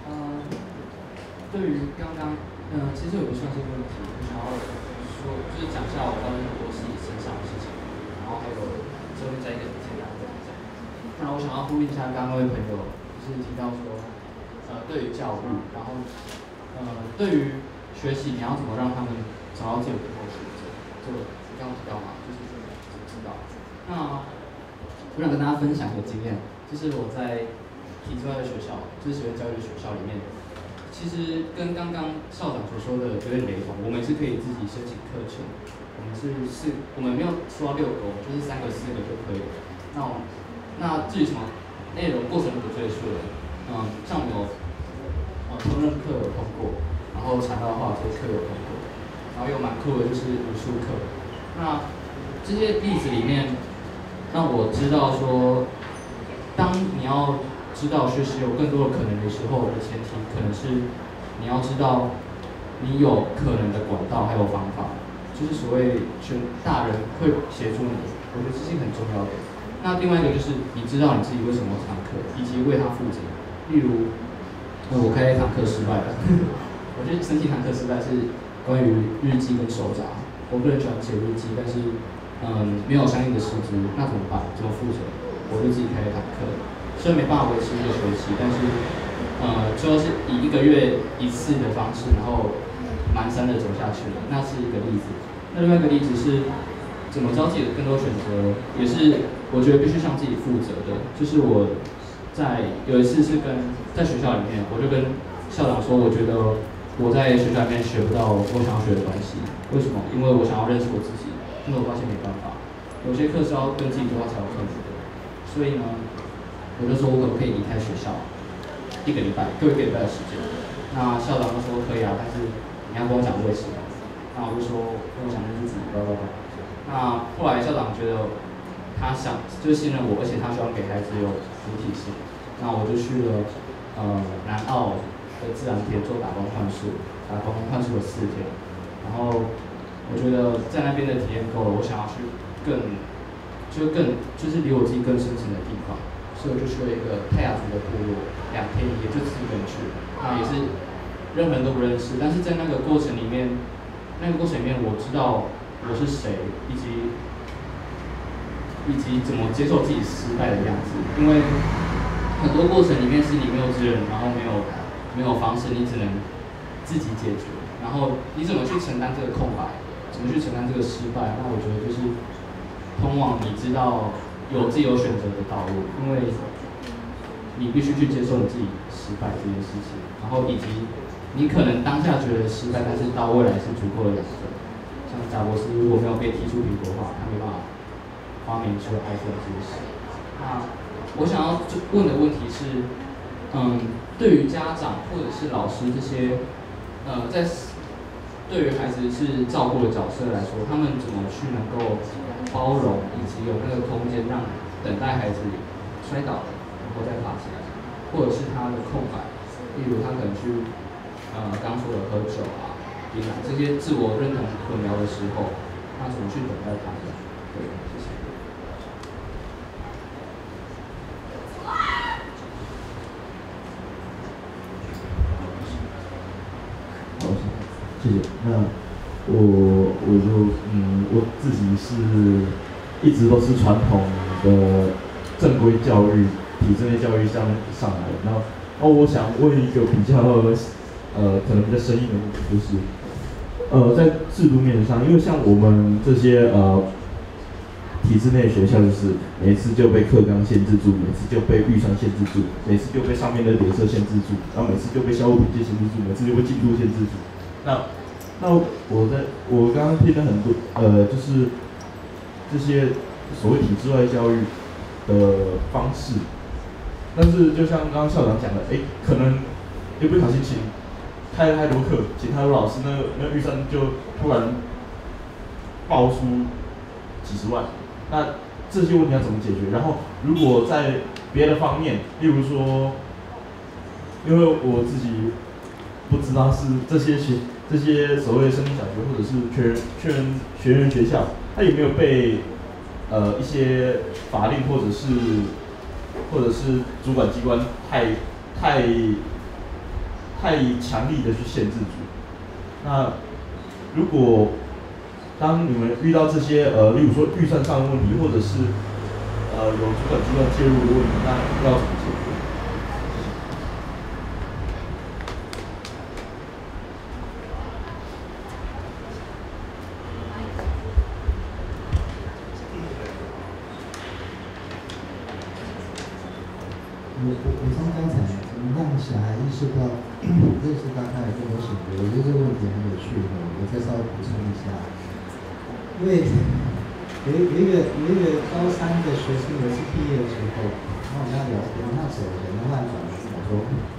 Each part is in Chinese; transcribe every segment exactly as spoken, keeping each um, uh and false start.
呃，对于刚刚，呃，其实有个算是问题，我想要说，就是讲一下我发生很多自己身上的事情，然后还有之后再一个简单的分享。那我想要呼应一下刚刚那位朋友，就是提到说，呃，对于教育，然后，呃，对于学习，你要怎么让他们找到自己的后选择？这个刚刚提到嘛，就是这个知道。那我想跟大家分享一个经验，就是我在体制外的学校，就是学院教育的学校里面，其实跟刚刚校长所说的有点雷同。我们是可以自己申请课程，我们是四，我们没有说到六个，就是三个、四个就可以了。那我那至于什么内容过程不赘述了，嗯，像我们有呃烹饪课有通过，然后材料化这些课有通过，然后有蛮酷的就是武术课。那这些例子里面，让我知道说，当你要知道学习有更多的可能的时候的前提，可能是你要知道你有可能的管道还有方法，就是所谓全大人会协助你，我觉得这是很重要的。那另外一个就是你知道你自己为什么要上课，以及为他负责。例如，我开了一堂课失败了，我觉得申请堂课失败是关于日记跟手札，我个人喜欢写日记，但是嗯没有相应的师资，那怎么办？怎么负责？我就自己开了一堂课。虽然没办法维持一个学期，但是，呃，最后是以一个月一次的方式，然后蹒跚的走下去了，那是一个例子。那另外一个例子是，怎么知道自己有更多选择，也是我觉得必须向自己负责的。就是我在有一次是跟在学校里面，我就跟校长说，我觉得我在学校里面学不到我想要学的东西。为什么？因为我想要认识我自己，但是我发现没办法，有些课是要跟自己对话才有可能的。所以呢，我就说我可不可以离开学校一个礼拜，给我一个礼拜的时间。那校长就说可以啊，但是你要跟我讲为什么。那我就说我想认识自己，叭叭叭。那后来校长觉得他想就信任我，而且他希望给孩子有主体性。那我就去了呃南澳的自然田做打工换宿，打工换宿了四天。然后我觉得在那边的体验够了，我想要去更就更就是离我自己更深层的地方。所以我就去了一个泰雅族的部落，两天一夜就自己一个人去，那也是任何人都不认识，但是在那个过程里面，那个过程里面我知道我是谁，以及以及怎么接受自己失败的样子，因为很多过程里面是你没有资源，然后没有没有方式，你只能自己解决，然后你怎么去承担这个空白，怎么去承担这个失败，那我觉得就是通往你知道。有自己有选择的道路，因为你必须去接受你自己失败这件事情，然后以及你可能当下觉得失败，但是到未来是足够的养分。像贾博士如果没有被踢出苹果的话，他没办法发明出 iPhone 这件事。那我想要问的问题是，嗯，对于家长或者是老师这些，呃，在对于孩子是照顾的角色来说，他们怎么去能够包容以及有那个空间让等待孩子摔倒了，然后再爬起来，或者是他的空白，例如他可能去呃刚说的喝酒啊、槟榔这些自我认同混淆的时候，他怎么去等待他们？对，谢谢。 好，谢谢。那我我就嗯，我自己是一直都是传统的正规教育、体制内教育上上来的。然后，哦，我想问一个比较呃可能比较深意的问题，就是呃在制度面上，因为像我们这些呃体制内的学校，就是每次就被课纲限制住，每次就被预算限制住，每次就被上面的脸色限制住，然后每次就被校务笔记限制住，每次就被进度限制住。那那我在我刚刚听了很多呃，就是这些所谓体制外教育的方式，但是就像刚刚校长讲的，哎，可能一不小心请开了太多课，请太多老师，那个那个预算就突然爆出几十万，那这些问题要怎么解决？然后如果在别的方面，例如说，因为我自己不知道是这些学这些所谓升等小学或者是全全学院学校，它有没有被呃一些法令或者是或者是主管机关太太太强力的去限制住。那如果当你们遇到这些呃，例如说预算上的问题，或者是呃有主管机关介入的问题，那要怎么解决？ 我我我从刚才怎么让小孩意识到认识到他有更多选择，我觉得这个问题很有趣的，我再稍微补充一下。因为有有一个有一个高三的学生，有一次毕业的时候，然后我们要聊天，那时候人乱转我说，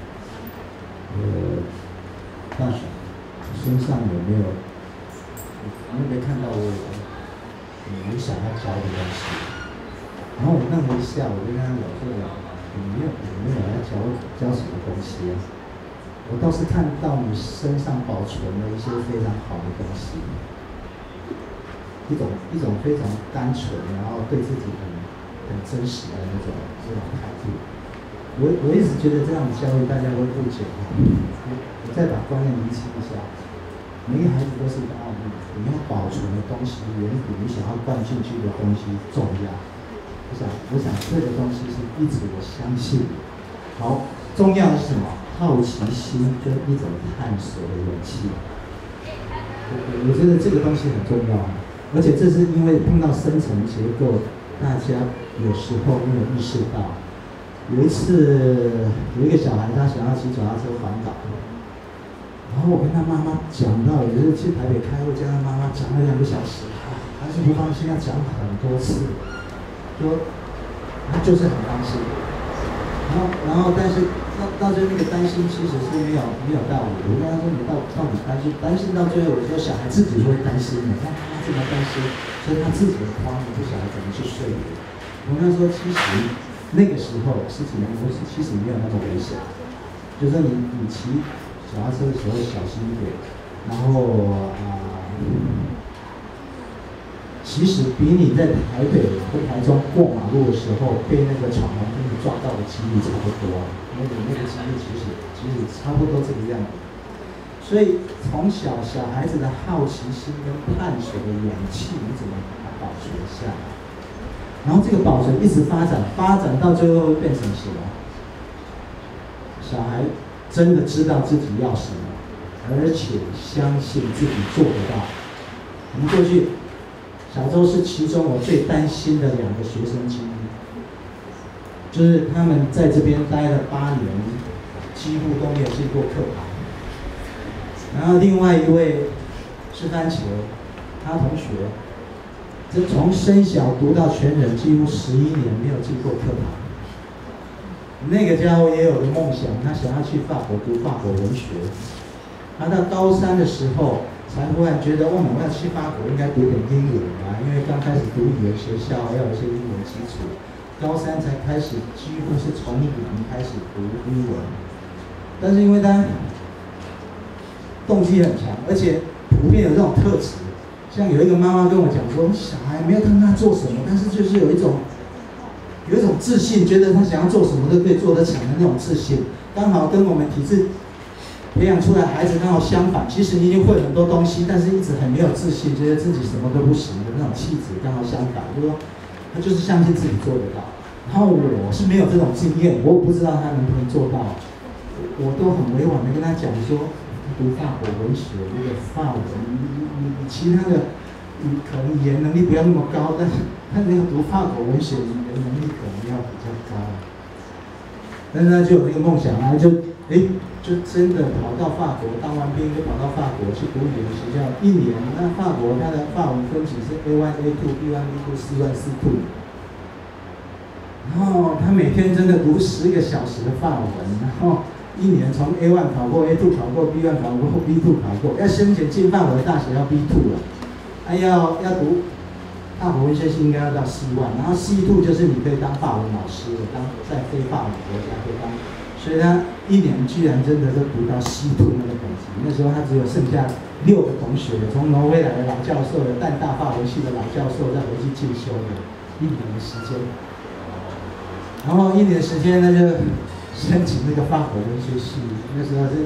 呃，大雄身上有没有，你有没有看到我你想要教的东西？然后我愣了一下，我就跟他讲说，你没有你没有要教教什么东西啊？我倒是看到你身上保存了一些非常好的东西，一种一种非常单纯，然后对自己很很真实的那种这种态度。我我一直觉得这样的教育大家会误解哈。我我再把观念厘清一下，每个孩子都是一个奥秘，你要保存的东西远比你想要灌进去的东西重要。我想，我想这个东西是一直我相信。好，重要的是什么？好奇心跟一种探索的勇气。我我觉得这个东西很重要，而且这是因为碰到深层结构，大家有时候没有意识到。有一次，有一个小孩他想要骑脚踏车环岛，然后我跟他妈妈讲到，也就是去台北开会，叫他妈妈讲了两个小时，还是不放心，要讲很多次。说他就是很担心，然后然后但是到到最后那个担心其实是没有没有道理。我跟他说你到到底担心担心到最后，我说小孩自己会担心的，他他这么担心，所以他自己的慌，不晓得怎么去说服。我跟他说其实那个时候十几年不是其实没有那么危险，就是说你你骑脚踏车的时候小心一点，然后啊。呃其实比你在台北或台中过马路的时候被那个闯红灯撞到的几率差不多，那个那个几率其实其实差不多这个样子。所以从小小孩子的好奇心跟探索的勇气，你怎么把它保存下来？然后这个保存一直发展，发展到最后会变成什么？小孩真的知道自己要什么，而且相信自己做得到。我们过去。小周是其中我最担心的两个学生之一，就是他们在这边待了八年，几乎都没有进过课堂。然后另外一位是番茄，他同学，这从生小读到全人，几乎十一年没有进过课堂。那个家伙也有个梦想，他想要去法国读法国文学。他到高三的时候。才忽然觉得，哦，我要去法国，应该读点英文啊，因为刚开始读语言学校要有一些英文基础。高三才开始，几乎是从零开始读英文。但是因为他动机很强，而且普遍有这种特质，像有一个妈妈跟我讲说，小孩没有看他做什么，但是就是有一种有一种自信，觉得他想要做什么都可以做得成的那种自信，刚好跟我们体制。培养出来孩子刚好相反，其实你已经会很多东西，但是一直很没有自信，觉得自己什么都不行的那种气质刚好相反，就是说他就是相信自己做得到。然后我是没有这种经验，我不知道他能不能做到，我都很委婉的跟他讲说，读法国文学那个法文，你你你其他的你可能语言能力不要那么高，但是但是要读法国文学，语言能力可能要比较高。但是他就有那个梦想，他就哎。就真的跑到法国，当完兵就跑到法国去读语言学校一年。那法国它的法文分级是 A 一 A 二 B 一 B 二 C 一 C 二。然后他每天真的读十个小时的法文，然后一年从 A 一 考过 A 二 考过 B 一 考过 B 二 考过，要申请进法国大学要 B 二了，还要要读法国文学系应该要到 C 一，然后 C 二就是你可以当法文老师的，当在非法文国家可以当。所以他一年居然真的都读到西兔那个等级，那时候他只有剩下六个同学，从挪威来的老教授的淡大法文系的老教授再回去进修的，一年的时间。然后一年的时间他就申请那个法国文学系，那时候是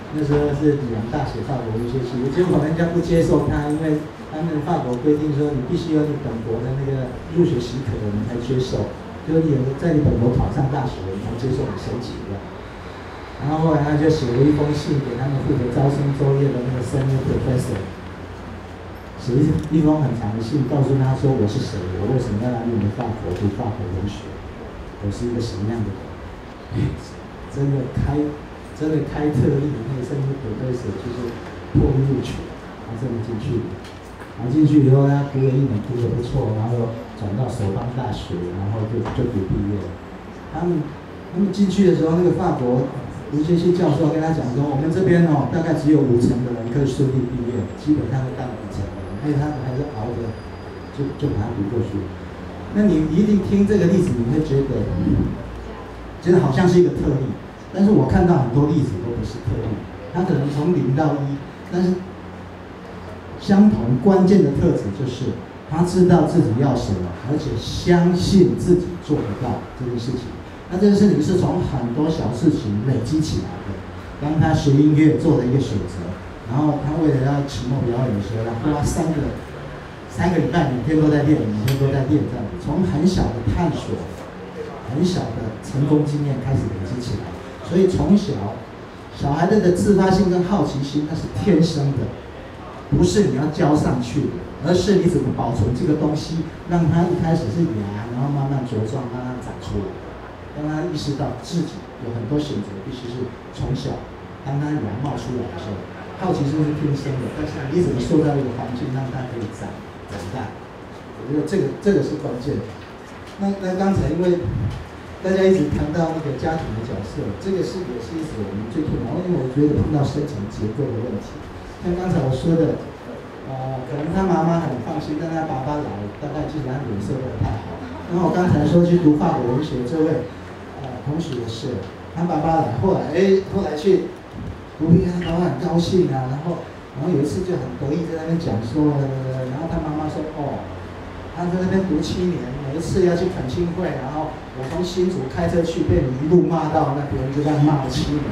那时候是里昂大学法国文学系，结果人家不接受他，因为他们法国规定说你必须有你本国的那个入学许可，你才接受，就是你有在你本国考上大学，你才接受你申请的。然后后来他就写了一封信给他们负责招生作业的那个 senior professor， 写一封很长的信，告诉他说我是谁，我为什么要来你们法国读法国文学，我是一个什么样的人。真的开，真的开特例，那个 senior professor 就是破例录取，他真的进去了。然后进去以后，他读了一年，读得不错，然后转到首邦大学，然后就就读毕业了。他们他们进去的时候，那个法国文学系教授跟他讲说，我们这边哦，大概只有五成的人可以顺利毕业，基本上都当五成的人，而且他们还是熬着就就把它读过去。那你一定听这个例子，你会觉得，觉得好像是一个特例，但是我看到很多例子都不是特例，他可能从零到一，但是相同关键的特质就是他知道自己要什么，而且相信自己做得到这件事情。那这件事情是从很多小事情累积起来的。当他学音乐做了一个选择，然后他为了要期末表演的时候，他花三个三个礼拜，每天都在练，每天都在练这样子。从很小的探索、很小的成功经验开始累积起来。所以从小，小孩子的自发性跟好奇心那是天生的，不是你要教上去的，而是你怎么保存这个东西，让它一开始是芽，然后慢慢茁壮，慢慢长出来。让他意识到自己有很多选择，必须是从小，当他芽冒出来的时候，好奇心是天生的，但是你怎么塑造一个环境，让他可以长长大？我觉得这个这个是关键。那那刚才因为大家一直谈到那个家庭的角色，这个是也是一直我们最困难，因为我觉得碰到深层结构的问题。像刚才我说的，呃，可能他妈妈很放心，但他爸爸来，大概基本上脸色都不太好。然后我刚才说去读法国文学，这位。同学也是，他爸爸来，后来哎，后来去读毕业，他爸爸很高兴啊，然后然后有一次就很得意在那边讲说，然后他妈妈说哦，他在那边读七年，每一次要去恳亲会，然后我从新竹开车去，被你一路骂到那边，就这样骂了七年。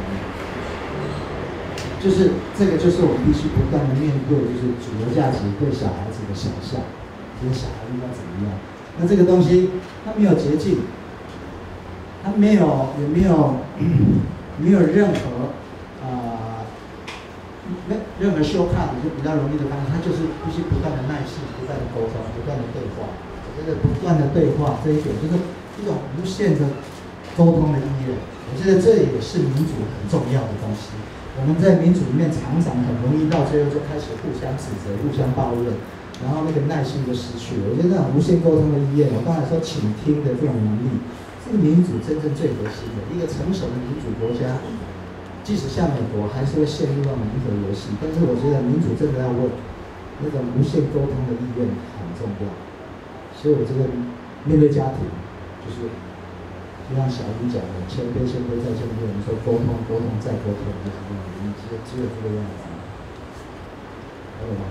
就是这个，就是我们必须不断的面对，就是主流价值对小孩子的想象，这个小孩应该怎么样？那这个东西它没有捷径。他没有，也没有，没有任何，呃，没任何shortcut就比较容易的方式，他就是必须不断的耐心，不断的沟通，不断的对话。我觉得不断的对话这一点，就是一种无限的沟通的意愿。我觉得这也是民主很重要的东西。我们在民主里面常常很容易到最后就开始互相指责、互相抱怨，然后那个耐心就失去了。我觉得那种无限沟通的意愿，我刚才说倾听的这种能力。这个民主真正最核心的一个成熟的民主国家，即使像美国，还是会陷入到民主游戏。但是我觉得民主真的要问，那种无限沟通的意愿很重要。所以我觉得面对家庭，就是就像小鱼讲的，谦卑、谦卑再谦卑。我们说沟通、沟通再沟通，就是这样，你只有只有这个样子。还有吗？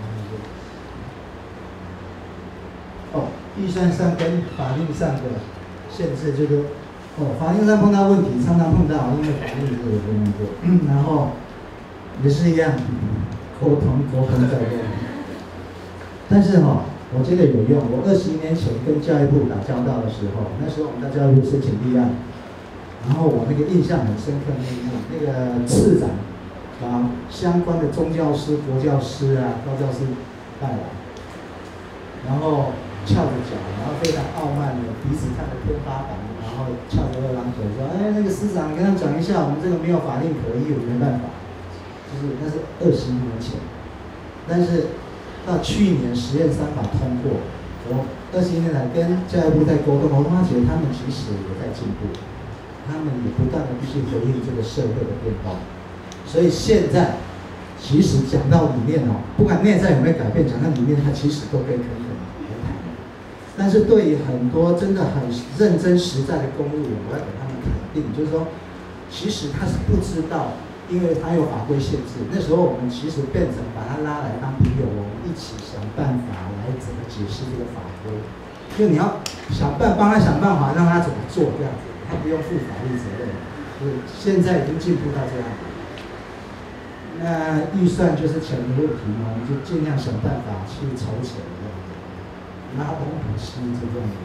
哦，预算上跟法律上的。限制这个，哦，法律上碰到问题，常常碰到，因为法律这个不能做，然后也是一样，沟通沟通再沟通。但是哈、哦，我觉得有用。我二十一年前跟教育部打交道的时候，那时候我们在教育部申请立案，然后我那个印象很深刻，那个那个次长把相关的宗教师、国教师啊、高教师带来，然后。翘着脚，然后非常傲慢的，鼻子看着天花板，然后翘着二郎腿说：“哎，那个师长，你跟他讲一下，我们这个没有法令可依，我没办法。”就是那是二十一年前，但是到去年实验三法通过，我二十一年来跟教育部在沟通，我发觉他们其实也在进步，他们也不断的必须回应这个社会的变化，所以现在其实讲到里面哦，不管内在有没有改变，讲到里面，它其实都可以可以。但是对于很多真的很认真实在的公务员，我要给他们肯定，就是说，其实他是不知道，因为他有法规限制。那时候我们其实变成把他拉来当朋友，我们一起想办法来怎么解释这个法规。就你要想办帮他想办法，让他怎么做这样子，他不用负法律责任。就是现在已经进步到这样。 那预算就是钱的问题嘛，我们就尽量想办法去筹钱这样子，拉东补西这样子。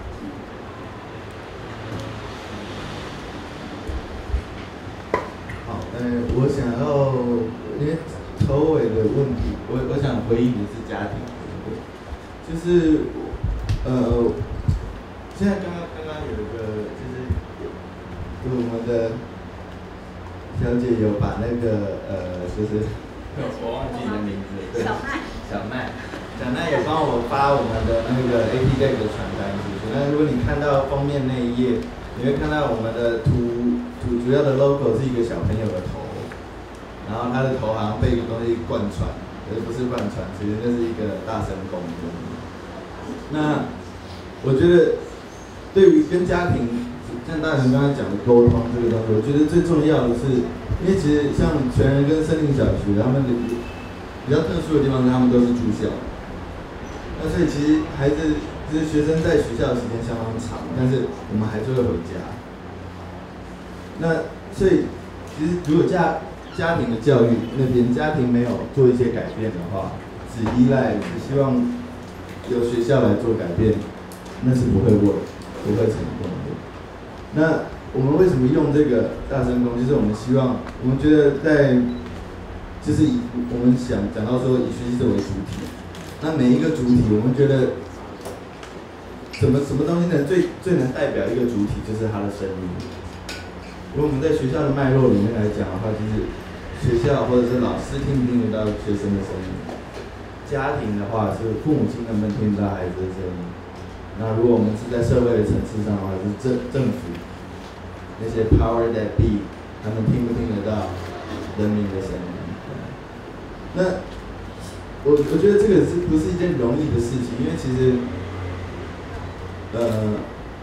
好，呃，我想要因为头尾的问题，我我想回应的是家庭，就是呃，现在刚刚刚刚有一个就是我们的小姐有把那个呃，就是我忘记你的名字，对， 小麦， 小麦，小麦也帮我发我们的那个 A P Deck 的传单出去。那如果你看到封面那一页，你会看到我们的图图主要的 logo 是一个小朋友的头，然后他的头好像被一个东西贯穿，而不是贯穿，其实那是一个大神功。那我觉得对于跟家庭，像大神刚才讲的沟通这个东西，我觉得最重要的是，因为其实像全人跟森林小学，他们的比较特殊的地方是他们都是住校，那所以其实孩子就是学生在学校的时间相当长，但是我们还是会回家。那所以其实如果家家庭的教育那边家庭没有做一些改变的话，只依赖只希望由学校来做改变，那是不会 work， 不会成功的。那我们为什么用这个大声公？就是我们希望，我们觉得在，就是以我们想讲到说以学习者为主体，那每一个主体，我们觉得，什么什么东西呢？最最能代表一个主体，就是他的声音。如果我们在学校的脉络里面来讲的话，就是学校或者是老师听不听得到学生的声音，家庭的话是父母亲能不能听到孩子的声音。那如果我们是在社会的层次上的话，是政政府那些 power that be， 他们听不听得到人民的声音？那我我觉得这个是不是一件容易的事情？因为其实，呃，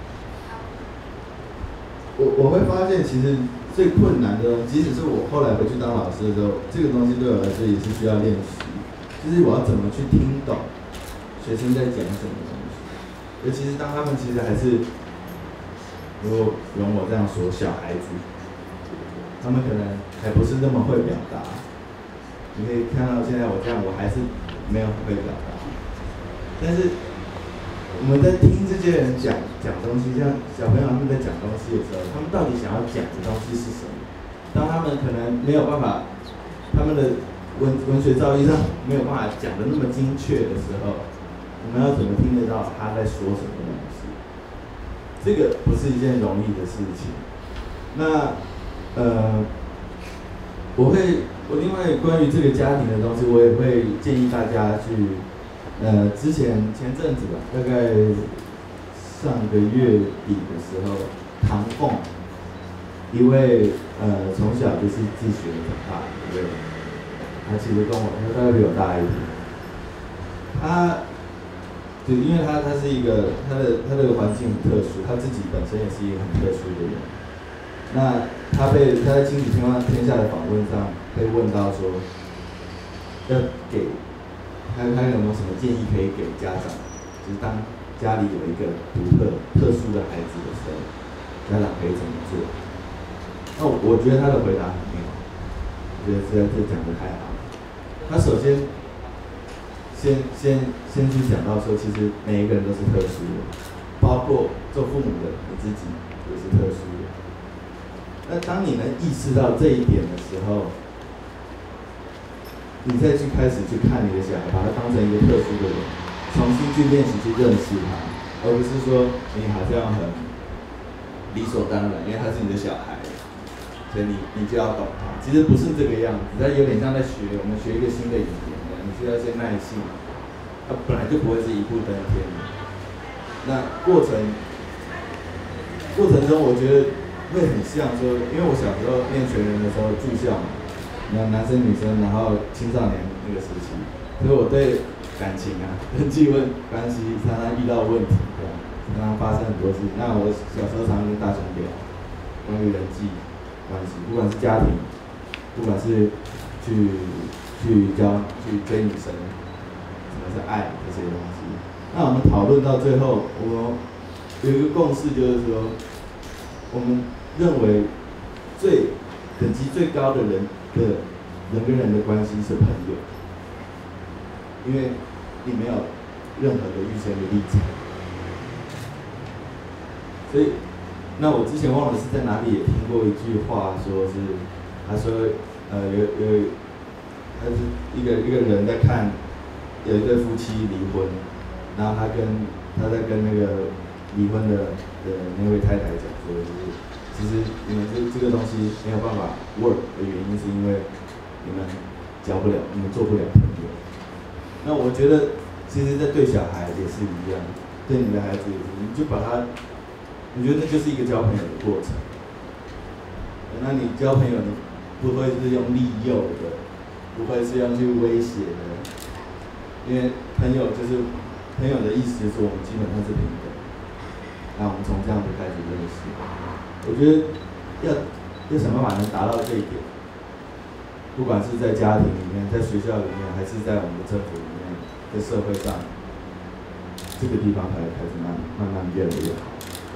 我我会发现其实最困难的东西，即使是我后来回去当老师的时候，这个东西对我来说也是需要练习，就是我要怎么去听懂学生在讲什么东西。尤其是当他们其实还是，如果容我这样说，小孩子，他们可能还不是那么会表达。你可以看到现在我这样，我还是没有很会表达。但是我们在听这些人讲讲东西，像小朋友他们在讲东西的时候，他们到底想要讲的东西是什么？当他们可能没有办法，他们的文文学造诣上没有办法讲的那么精确的时候，我们要怎么听得到他在说什么东西？这个不是一件容易的事情。那呃，我会，我另外关于这个家庭的东西，我也会建议大家去，呃，之前前阵子吧，大概上个月底的时候，唐凤，一位呃从小就是自学长大的一位，他其实跟我，他大概比我大一点，他。对，因为他他是一个他的他的环境很特殊，他自己本身也是一个很特殊的人。那他被他在亲子天下天下的访问上被问到说，要给他他有没有什么建议可以给家长，就是当家里有一个独特特殊的孩子的时候，家长可以怎么做？那我我觉得他的回答很妙，我觉得实在是讲得太好了。他首先。先先先去讲到说，其实每一个人都是特殊的，包括做父母的你自己也是特殊的。那当你能意识到这一点的时候，你再去开始去看你的小孩，把他当成一个特殊的人，重新去练习去认识他，而不是说你好像很理所当然，因为他是你的小孩，所以你你就要懂他。其实不是这个样子，它有点像在学我们学一个新的语言。你需要一些耐性，它本来就不会是一步登天的。那过程过程中，我觉得会很像说，因为我小时候念全人的时候住校嘛，然后男生女生，然后青少年那个时期，所以我对感情啊、人际问关系常常遇到问题，对吧？常常发生很多事情。那我小时候常常跟大兄聊关于人际关系，不管是家庭，不管是去。去教去追女生，什么是爱这些东西。那我们讨论到最后，我们有一个共识，就是说，我们认为最等级最高的人的人跟人的关系是朋友，因为你没有任何的预先的立场。所以，那我之前忘了是在哪里也听过一句话，说是他说，呃，有有，他是一个一个人在看，有一对夫妻离婚，然后他跟他在跟那个离婚的的那位太太讲说，就是其实你们这这个东西没有办法 work 的原因是因为你们交不了，你们做不了朋友。那我觉得，其实，在对小孩也是一样，对你的孩子也是，你就把他。我觉得那就是一个交朋友的过程。那你交朋友，你不会是用利诱的，不会是用去威胁的，因为朋友就是朋友的意思，就是我们基本上是平等。那我们从这样子开始认识，我觉得要要想办法能达到这一点，不管是在家庭里面、在学校里面，还是在我们的政府里面、在社会上，这个地方才开始慢慢慢越来越好。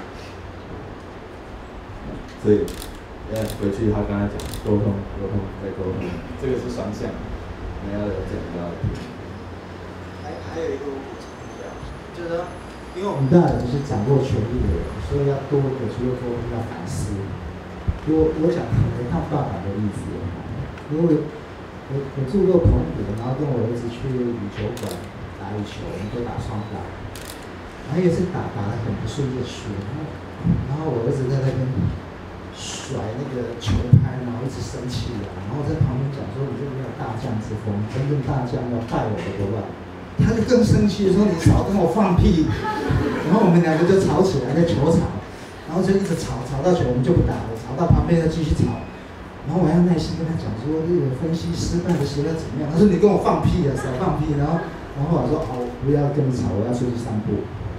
所以，要回去他刚才讲沟通、沟通再沟通，这个是双向，你要有讲到。 还还有一个我补充一下，就是说，因为我们大人是掌握权力的人，所以要多的除了沟通要反思。我我讲回到爸爸的例子，因为我我住过澎湖，然后跟我儿子去羽球馆打羽球，我们都打双打，然后也是打打得很不顺利输，然后然后我儿子在那边。甩那个球拍，然后一直生气啊，然后在旁边讲说：“你这没有大将之风，真正大将要拜我的头发。”他就更生气说：“你少跟我放屁！”然后我们两个就吵起来，在球场，然后就一直吵，吵到球我们就不打了，吵到旁边再继续吵。然后我要耐心跟他讲说：“这个分析失败的时候要怎么样？”他说：“你跟我放屁啊，少放屁！”然后，然后我说：“好，我不要跟你吵，我要出去散步。”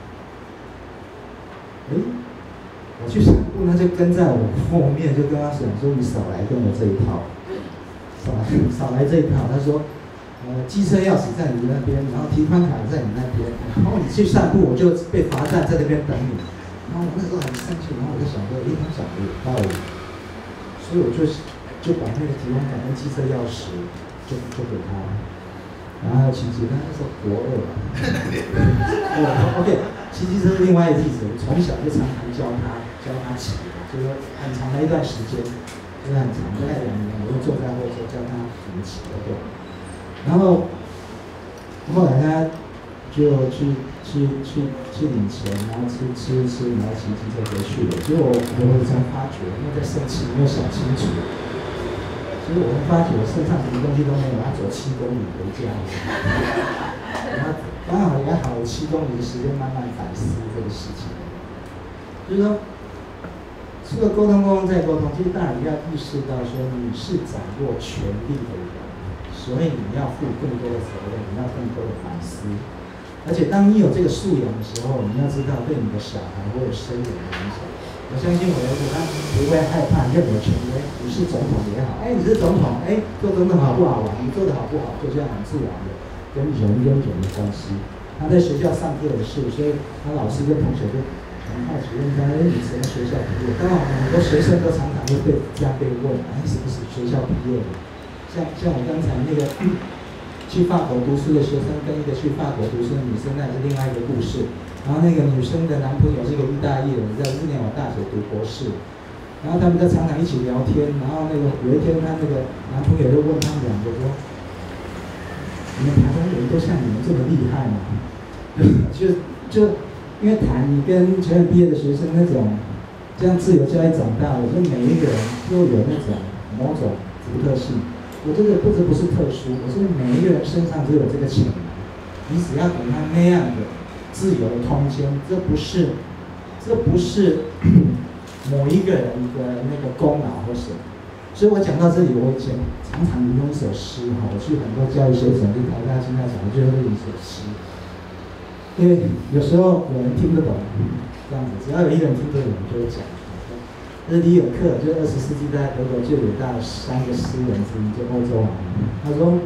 哎。我去散步，他就跟在我后面，就跟他讲说：“你少来跟我这一套，少来少来这一套。”他说：“呃，机车钥匙在你那边，然后提款卡在你那边，然后你去散步，我就被罚站在那边等你。”然后我那时候很生气，然后我就想说：“诶，他讲的有道理。”所以我就就把那个提款卡跟机车钥匙就就给他，然后骑机车，那时候国二吧。哦 ，OK， 骑机车是另外一个例子，我从小就常常教他。教他骑的，就是很长的一段时间，就是很长，大概两年，我就坐在后座教他怎么骑的，对。然后后来他就去去去去领钱，然后吃吃一吃，然后骑机车回去了。结果我我才发觉，因为在生气，没有想清楚。所以我们发觉我身上什么东西都没有，要走七公里回家。然后刚好也好有七公里的时间慢慢反思这个事情，就是说。除了沟通、沟通再沟通，其实大人要意识到说你是掌握权力的人，所以你要负更多的责任，你要更多的反思。而且当你有这个素养的时候，你要知道对你的小孩会有深远的影响。我相信我儿子他不会害怕任何权威，你是总统也好，哎，你是总统，哎，做总统好不好玩？你做得好不好，就这样很自然的跟人跟人的关系。他在学校上课也是，所以他老师跟同学就。很好奇问他：“哎，你什么学校毕业？”当然，很多学生都常常会被这样被问：“哎，什么是学校毕业的？”像像我刚才那个去法国读书的学生，跟一个去法国读书的女生，那是另外一个故事。然后那个女生的男朋友是个意大利人，在日内瓦大学读博士。然后他们在常常一起聊天。然后那个有一天，他那个男朋友就问他们两个说：“你们台湾人都像你们这么厉害吗？”就就。因为谈你跟前面毕业的学生那种这样自由教育长大，我说每一个人都有那种某种独特性。我这个不是不是特殊，我说每一个人身上都有这个潜能，你只要给他那样的自由的空间，这不是这不是某一个人的那个功劳或什么。所以我讲到这里，我以前常常用一首诗哈，我去很多教育学程，去台大、清大讲的就是一首诗。因为有时候有人听得懂，这样子，只要有一个人听得懂，就会讲。这是里尔克，就是二十世纪在德国最伟大的三个诗人之一，就欧洲人。他说，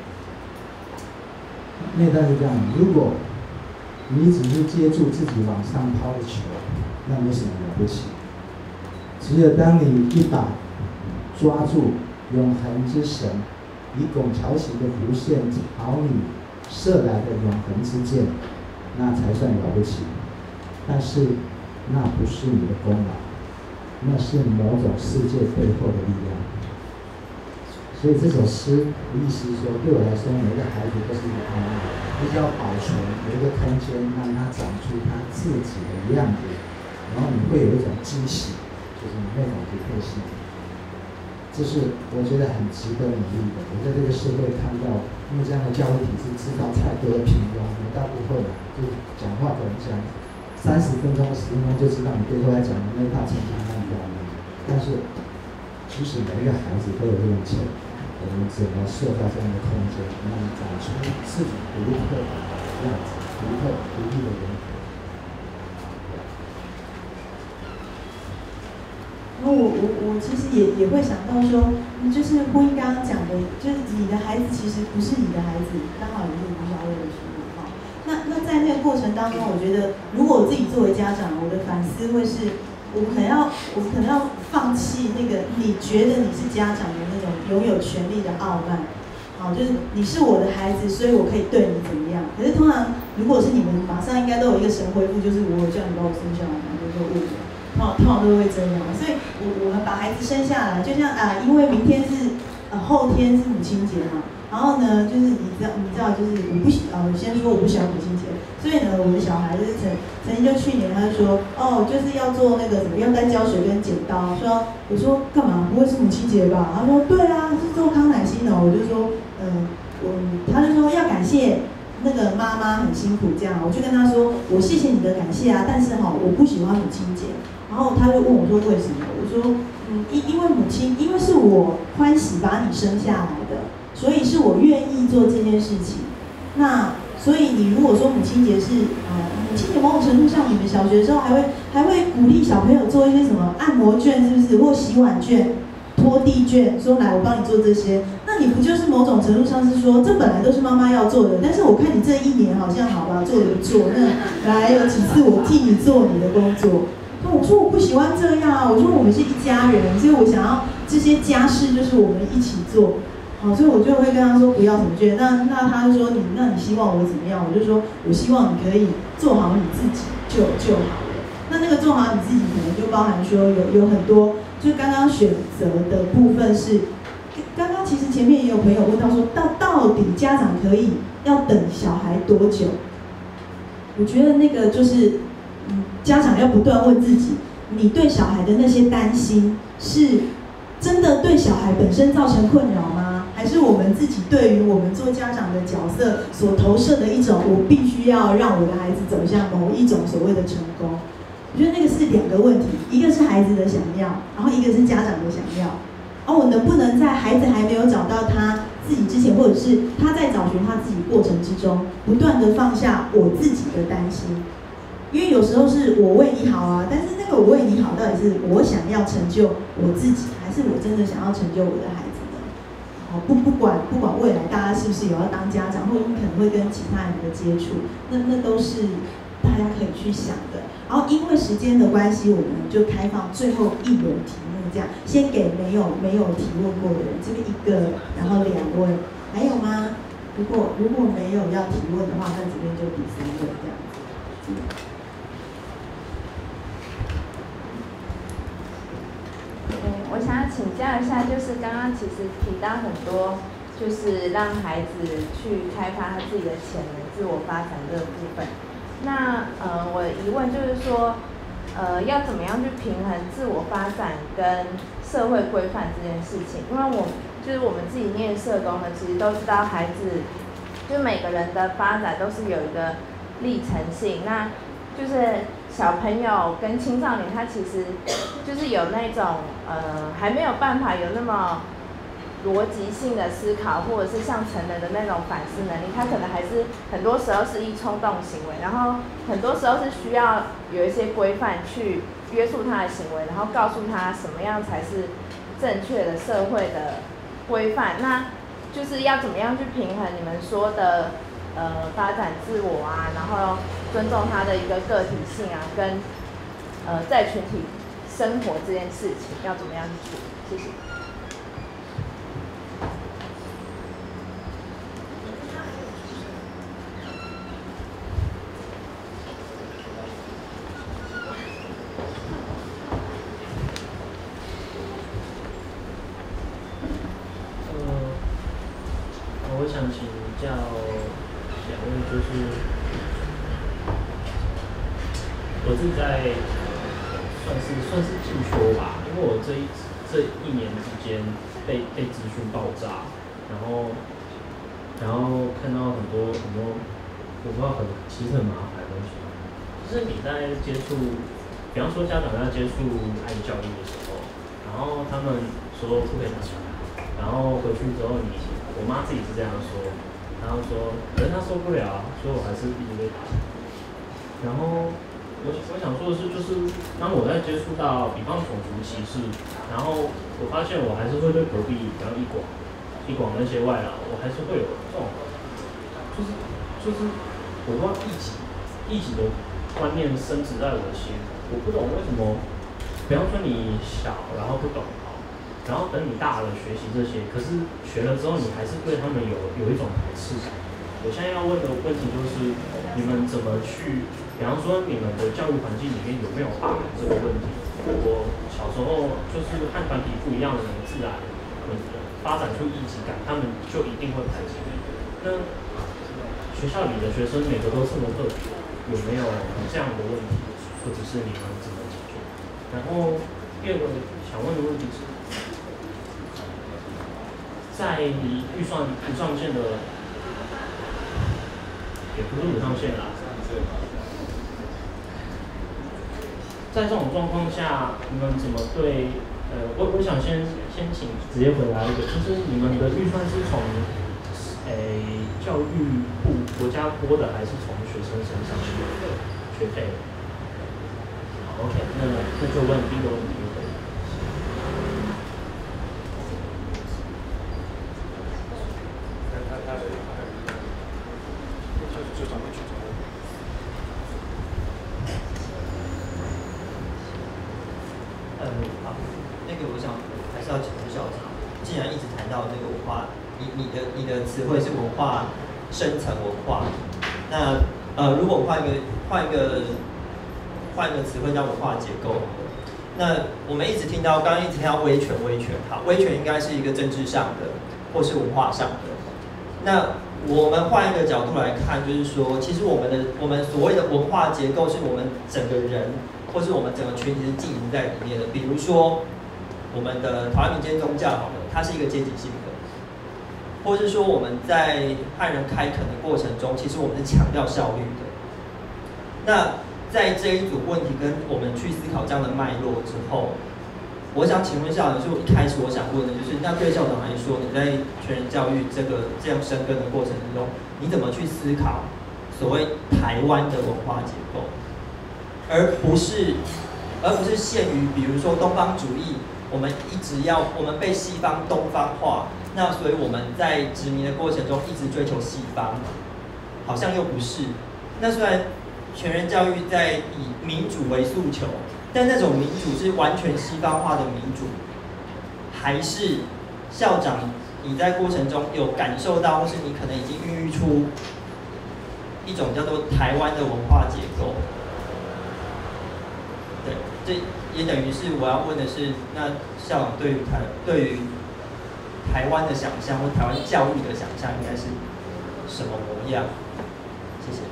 那段是这样：如果你只是接住自己往上抛的球，那没什么了不起。只有当你一把抓住永恒之神以拱桥形的弧线朝你射来的永恒之箭，那才算了不起。但是那不是你的功劳，那是某种世界背后的力量。所以这首诗的意思是说，对我来说，每个孩子都是一个奥秘，就是要保存有一个空间，让他长出他自己的样子，然后你会有一种惊喜，就是你那种独特性。这是我觉得很值得努力的。我在这个社会看到，因为这样的教育体制制造太多的平庸，我大部分就讲话可能讲三十分钟、十分钟就知道你对后来讲的那一套成绩那样的。但是，其实每一个孩子都有这种潜能，我们只能塑造这样的空间，让你长出自己独特的样子、独特独立的人格。 然后我我我其实也也会想到说，就是呼应刚刚讲的，就是你的孩子其实不是你的孩子，刚好也是吴小薇的书哈。那那在那个过程当中，我觉得如果我自己作为家长，我的反思会是，我可能要我可能要放弃那个你觉得你是家长的那种拥有权利的傲慢，好，就是你是我的孩子，所以我可以对你怎么样。可是通常如果是你们，马上应该都有一个神回复，就是我叫你把我生下来，然后就误了。通常通常都会这样，所以我我们把孩子生下来，就像啊、呃，因为明天是呃后天是母亲节嘛，然后呢，就是你知道你知道就是我不喜呃，我先说我不喜欢母亲节，所以呢，我的小孩就是曾曾经就去年他就说哦，就是要做那个什么要带胶水跟剪刀，说我说干嘛？不会是母亲节吧？他说对啊，是做康乃馨的，我就说嗯、呃、我他就说要感谢。那个妈妈很辛苦，这样，我就跟他说，我谢谢你的感谢啊，但是哈，我不喜欢母亲节。然后他就问我说为什么？我说，嗯，因因为母亲，因为是我欢喜把你生下来的，所以是我愿意做这件事情。那所以你如果说母亲节是呃母亲节，某种程度上，你们小学的时候还会还会鼓励小朋友做一些什么按摩券，是不是？或洗碗券、拖地券，说来我帮你做这些。那你不就是某种程度上是说，这本来都是妈妈要做的，但是我看你这一年好像好吧，做得不错，那来有几次我替你做你的工作。那我说我不喜欢这样啊，我说我们是一家人，所以我想要这些家事就是我们一起做。好，所以我就会跟他说不要什么券，那那他就说你那你希望我怎么样？我就说我希望你可以做好你自己就就好了。那那个做好你自己可能就包含说有有很多，就刚刚选择的部分是。刚刚其实前面也有朋友问到说，到到底家长可以要等小孩多久？我觉得那个就是，嗯，家长要不断问自己，你对小孩的那些担心，是真的对小孩本身造成困扰吗？还是我们自己对于我们做家长的角色所投射的一种，我必须要让我的孩子走向某一种所谓的成功？我觉得那个是两个问题，一个是孩子的想要，然后一个是家长的想要。而、哦、我能不能在孩子还没有找到他自己之前，或者是他在找寻他自己过程之中，不断的放下我自己的担心？因为有时候是我为你好啊，但是那个我为你好到底是我想要成就我自己，还是我真的想要成就我的孩子呢？哦，不不管不管未来大家是不是有要当家长，或者你可能会跟其他人的接触，那那都是大家可以去想的。然后因为时间的关系，我们就开放最后一轮题目。这样，先给没有没有提问过的人，这边一个，然后两位，还有吗？如果如果没有要提问的话，那这边就第三位这样子。嗯嗯，我想请教一下，就是刚刚其实提到很多，就是让孩子去开发他自己的潜能、自我发展这个部分。那呃，我的疑问就是说。呃，要怎么样去平衡自我发展跟社会规范这件事情？因为我就是我们自己念社工的，其实都知道孩子，就每个人的发展都是有一个历程性。那就是小朋友跟青少年，他其实就是有那种呃还没有办法有那么逻辑性的思考，或者是像成人的那种反思能力，他可能还是很多时候是依冲动行为，然后很多时候是需要有一些规范去约束他的行为，然后告诉他什么样才是正确的社会的规范。那就是要怎么样去平衡你们说的呃发展自我啊，然后尊重他的一个个体性啊，跟呃在群体生活这件事情要怎么样去处理？谢谢。 想请教两位，就是我自己在算是算是进修吧，因为我这一这一年之间被被资讯爆炸，然后然后看到很多很多我不知道很其实很麻烦的东西，就是你在接触，比方说家长要接触爱教育的时候，然后他们说不可以拿小孩，然后回去之后你。我妈自己是这样说，然后说，可是她受不了啊，所以我还是一直被打。然后我我想说的是，就是当我在接触到比方种族歧视，然后我发现我还是会对隔壁，比方一广、一广那些外劳，我还是会有这种，就是就是我不知道异己异己的观念深植在我的心，我不懂为什么，比方说你小，然后不懂。然后等你大了学习这些，可是学了之后，你还是对他们有有一种排斥感。我现在要问的问题就是，你们怎么去，比方说你们的教育环境里面有没有霸凌这个问题？我小时候就是和团体不一样的人，自然发展出异己感，他们就一定会排挤你。那学校里的学生每个都这么特别，有没有这样的问题，或者是你们怎么解决？然后第二个想问的问题是。在预算无上限的，也不是无上限啦。在这种状况下，你们怎么对？呃，我我想先先请直接回答一个，就是你们的预算是从诶教育部国家拨的，还是从学生身上去的学费？好 ，OK， 那那就问第一个问题。 你的词汇是文化深层文化，那呃，如果换一个换一个换一个词汇叫文化结构，那我们一直听到，刚刚一直听到威权威权，好，威权应该是一个政治上的或是文化上的。那我们换一个角度来看，就是说，其实我们的我们所谓的文化结构，是我们整个人或是我们整个群体是经营在里面的。比如说，我们的台湾民间宗教，好了，它是一个阶级性的。或是说我们在汉人开垦的过程中，其实我们是强调效率的。那在这一组问题跟我们去思考这样的脉络之后，我想请问校长，就一开始我想问的就是，那对校长来说，你在全人教育这个这样深耕的过程中，你怎么去思考所谓台湾的文化结构，而不是而不是限于比如说东方主义，我们一直要我们被西方东方化。那所以我们在殖民的过程中一直追求西方，好像又不是。那虽然全人教育在以民主为诉求，但那种民主是完全西方化的民主，还是校长你在过程中有感受到，或是你可能已经孕育出一种叫做台湾的文化结构？对，这也等于是我要问的是，那校长对于台对于台湾的想象或台湾教育的想象应该是什么模样？谢谢。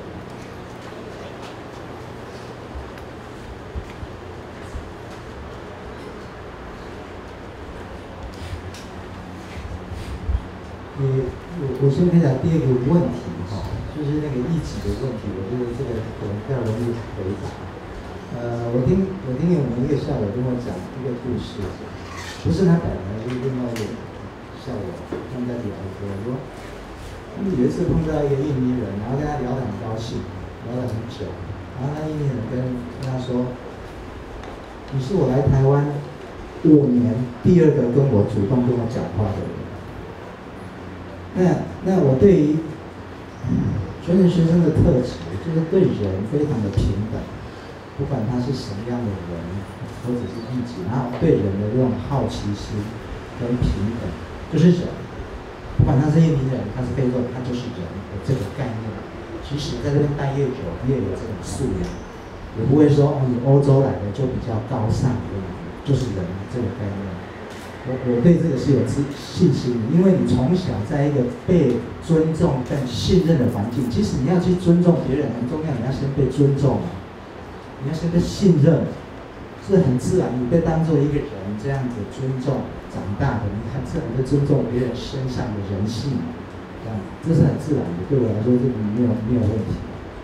呃，我我先分享第二个问题哈，就是那个异己的问题，我觉得这个可能比较容易回答。呃，我听我听我们一个校友跟我讲一个故事，不是他本来，是另外一个校友他们在聊说，说他们有一次碰到一个印尼人，然后跟他聊得很高兴，聊了很久，然后那印尼人跟跟他说，你是我来台湾五年第二个跟我主动跟我讲话的人。那那我对于全人学生的特质，就是对人非常的平等，不管他是什么样的人，或者是异己，然后对人的这种好奇心跟平等，就是人，不管他是印尼人，他是非洲人，他就是人的这个概念。其实在这边待越久，越有这种素养，也不会说哦，你欧洲来的就比较高尚，就是人这个概念。 我我对这个是有自信心的，因为你从小在一个被尊重跟信任的环境，其实你要去尊重别人很重要，你要先被尊重啊，你要先被信任，是很自然，你被当做一个人这样子尊重长大的，你很自然的尊重别人身上的人性，这样这是很自然的，对我来说这个没有没有问题。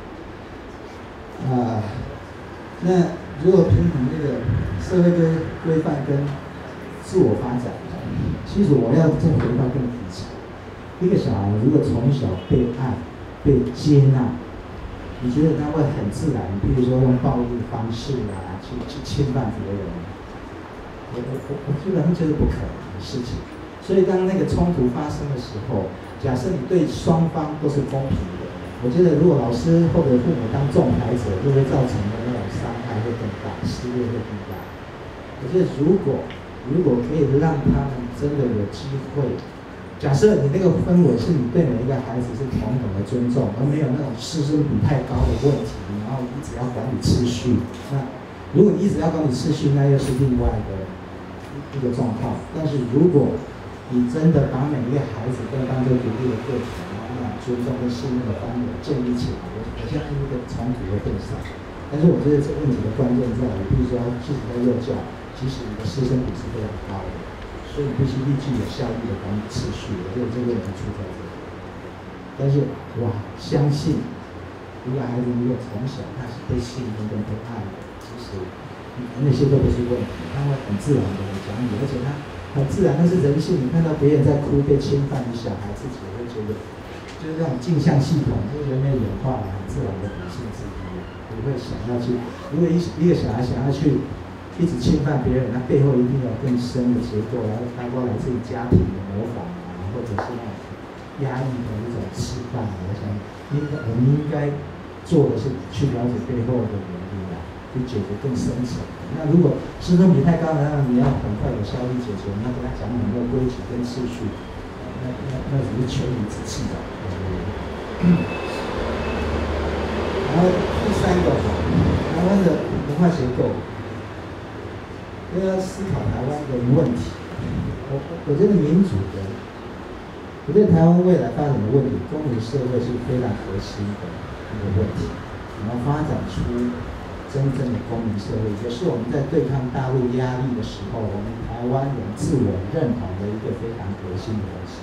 啊、呃，那如果平衡这个社会规规范跟自我发展，其实我要再回到更底层。一个小孩如果从小被爱、被接纳，你觉得他会很自然，比如说用暴力方式啊，去去侵犯别人，我我我我基本上觉得不可能的事情。所以当那个冲突发生的时候，假设你对双方都是公平的，我觉得如果老师或者父母当仲裁者，就会造成的那种伤害会更大，失业会更大。我觉得如果如果可以让他们真的有机会，假设你那个氛围是你对每一个孩子是同等的尊重，而没有那种师生比太高的问题，然后一直要管理秩序。那如果你一直要管理秩序，那又是另外的一个状况。但是如果你真的把每一个孩子都当作独立的个体，然后那尊重跟信任的氛围建立起来，我我相信这个冲突会更少。但是我觉得这个问题的关键在于，比如说即使在幼教，其实你的师生比是非常高的，所以你必须立即有效率的管理秩序。我觉得这个问题出在这里。但是我相信，如果孩子如果从小他是被信任跟被爱的，其实那些都不是问题，他会很自然的讲你，而且他很自然，那是人性。你看到别人在哭被侵犯，你小孩自己也会觉得，就是那种镜像系统，就是人类演化很自然的本性之一。你会想要去，如果一一个小孩想要去一直侵犯别人，那背后一定有更深的结构，然后包括来自于家庭的模仿啊，或者是那种压抑的一种示范。我想，应该我们应该做的是去了解背后的原因啊，去解决更深层。那如果师生比太高，那你要很快有效率解决，你要跟他讲很多规矩跟秩序，那那那只是权宜之计的。然后第三个，台湾的文化结构，都要思考台湾的问题。我我觉得民主的，我觉得台湾未来发展的问题，公民社会是非常核心的一个问题。我们发展出真正的公民社会，也是我们在对抗大陆压力的时候，我们台湾人自我认同的一个非常核心的东西。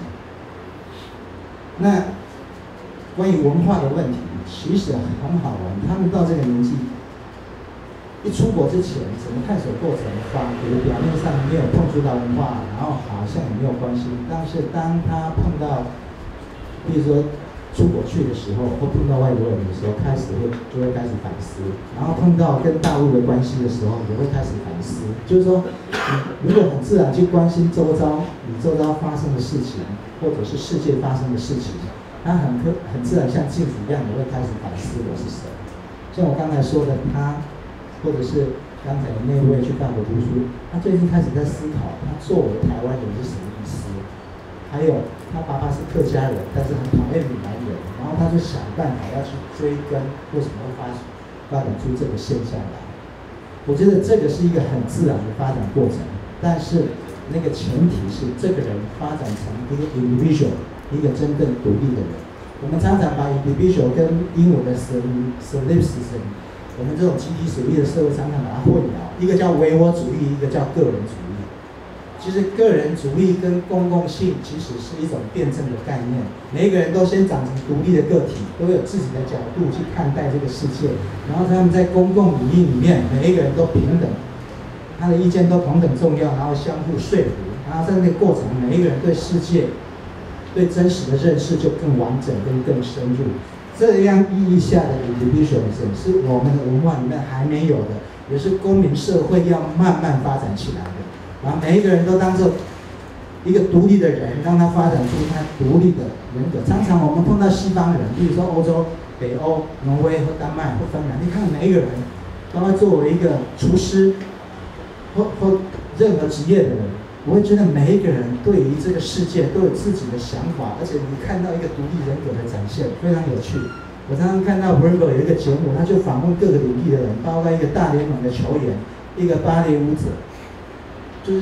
那关于文化的问题，其实很好玩。他们到这个年纪，一出国之前，整个探索过程，仿佛表面上没有碰触到文化，然后好像也没有关系。但是当他碰到，比如说出国去的时候，或碰到外国人的时候，开始会就会开始反思。然后碰到跟大陆的关系的时候，也会开始反思。就是说，你如果很自然去关心周遭你周遭发生的事情，或者是世界发生的事情。他很可很自然像镜子一样的会开始反思我是谁。像我刚才说的，他或者是刚才那位去法国读书，他最近开始在思考，他作为台湾人是什么意思。还有他爸爸是客家人，但是很讨厌闽南人，然后他就想办法要去追根，为什么会发发展出这个现象来。我觉得这个是一个很自然的发展过程，但是那个前提是这个人发展成一个 individual。一个真正独立的人，我们常常把 individual 跟英文的 solipsism， 我们这种集体主义的社会常常把它混淆，一个叫唯我主义，一个叫个人主义。其实个人主义跟公共性其实是一种辩证的概念，每一个人都先长成独立的个体，都有自己的角度去看待这个世界，然后他们在公共领域里面，每一个人都平等，他的意见都同等重要，然后相互说服，然后在那个过程，每一个人对世界对真实的认识就更完整跟更深入。这样意义下的 individualism 是我们的文化里面还没有的，也是公民社会要慢慢发展起来的。然后每一个人都当作一个独立的人，让他发展出他独立的人格。常常我们碰到西方人，比如说欧洲、北欧、挪威或丹麦或芬兰，你看每一个人都要作为一个厨师或或任何职业的人。我会觉得每一个人对于这个世界都有自己的想法，而且你看到一个独立人格的展现，非常有趣。我常常看到 Virgo 有一个节目，他就访问各个领域的人，包括一个大联盟的球员，一个芭蕾舞者，就是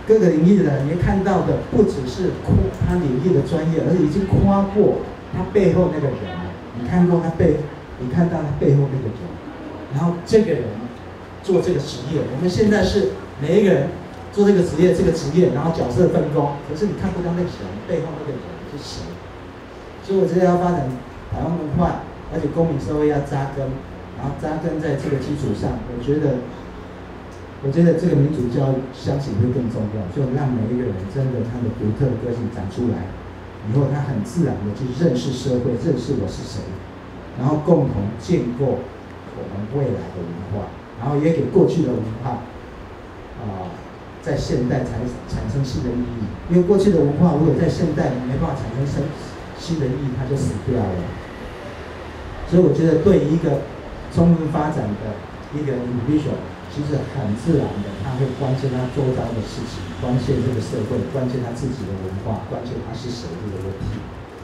各个领域的人，你看到的不只是他领域的专业，而是已经跨过他背后那个人了。你看过他背，你看到他背后那个人，然后这个人做这个职业，我们现在是每一个人做这个职业，这个职业，然后角色分工，可是你看不到那个人背后那个人是谁。所以我觉得要发展台湾文化，而且公民社会要扎根，然后扎根在这个基础上，我觉得。我觉得这个民主教育相信会更重要，就让每一个人真的他的独特的个性长出来，以后他很自然的去认识社会，认识我是谁，然后共同建构我们未来的文化，然后也给过去的文化，啊、呃，在现代才产生新的意义。因为过去的文化如果在现代没办法产生新新的意义，它就死掉了。所以我觉得对于一个中文发展的一个 individual。其实很自然的，他会关切他周遭的事情，关切这个社会，关切他自己的文化，关切他是谁这个问题。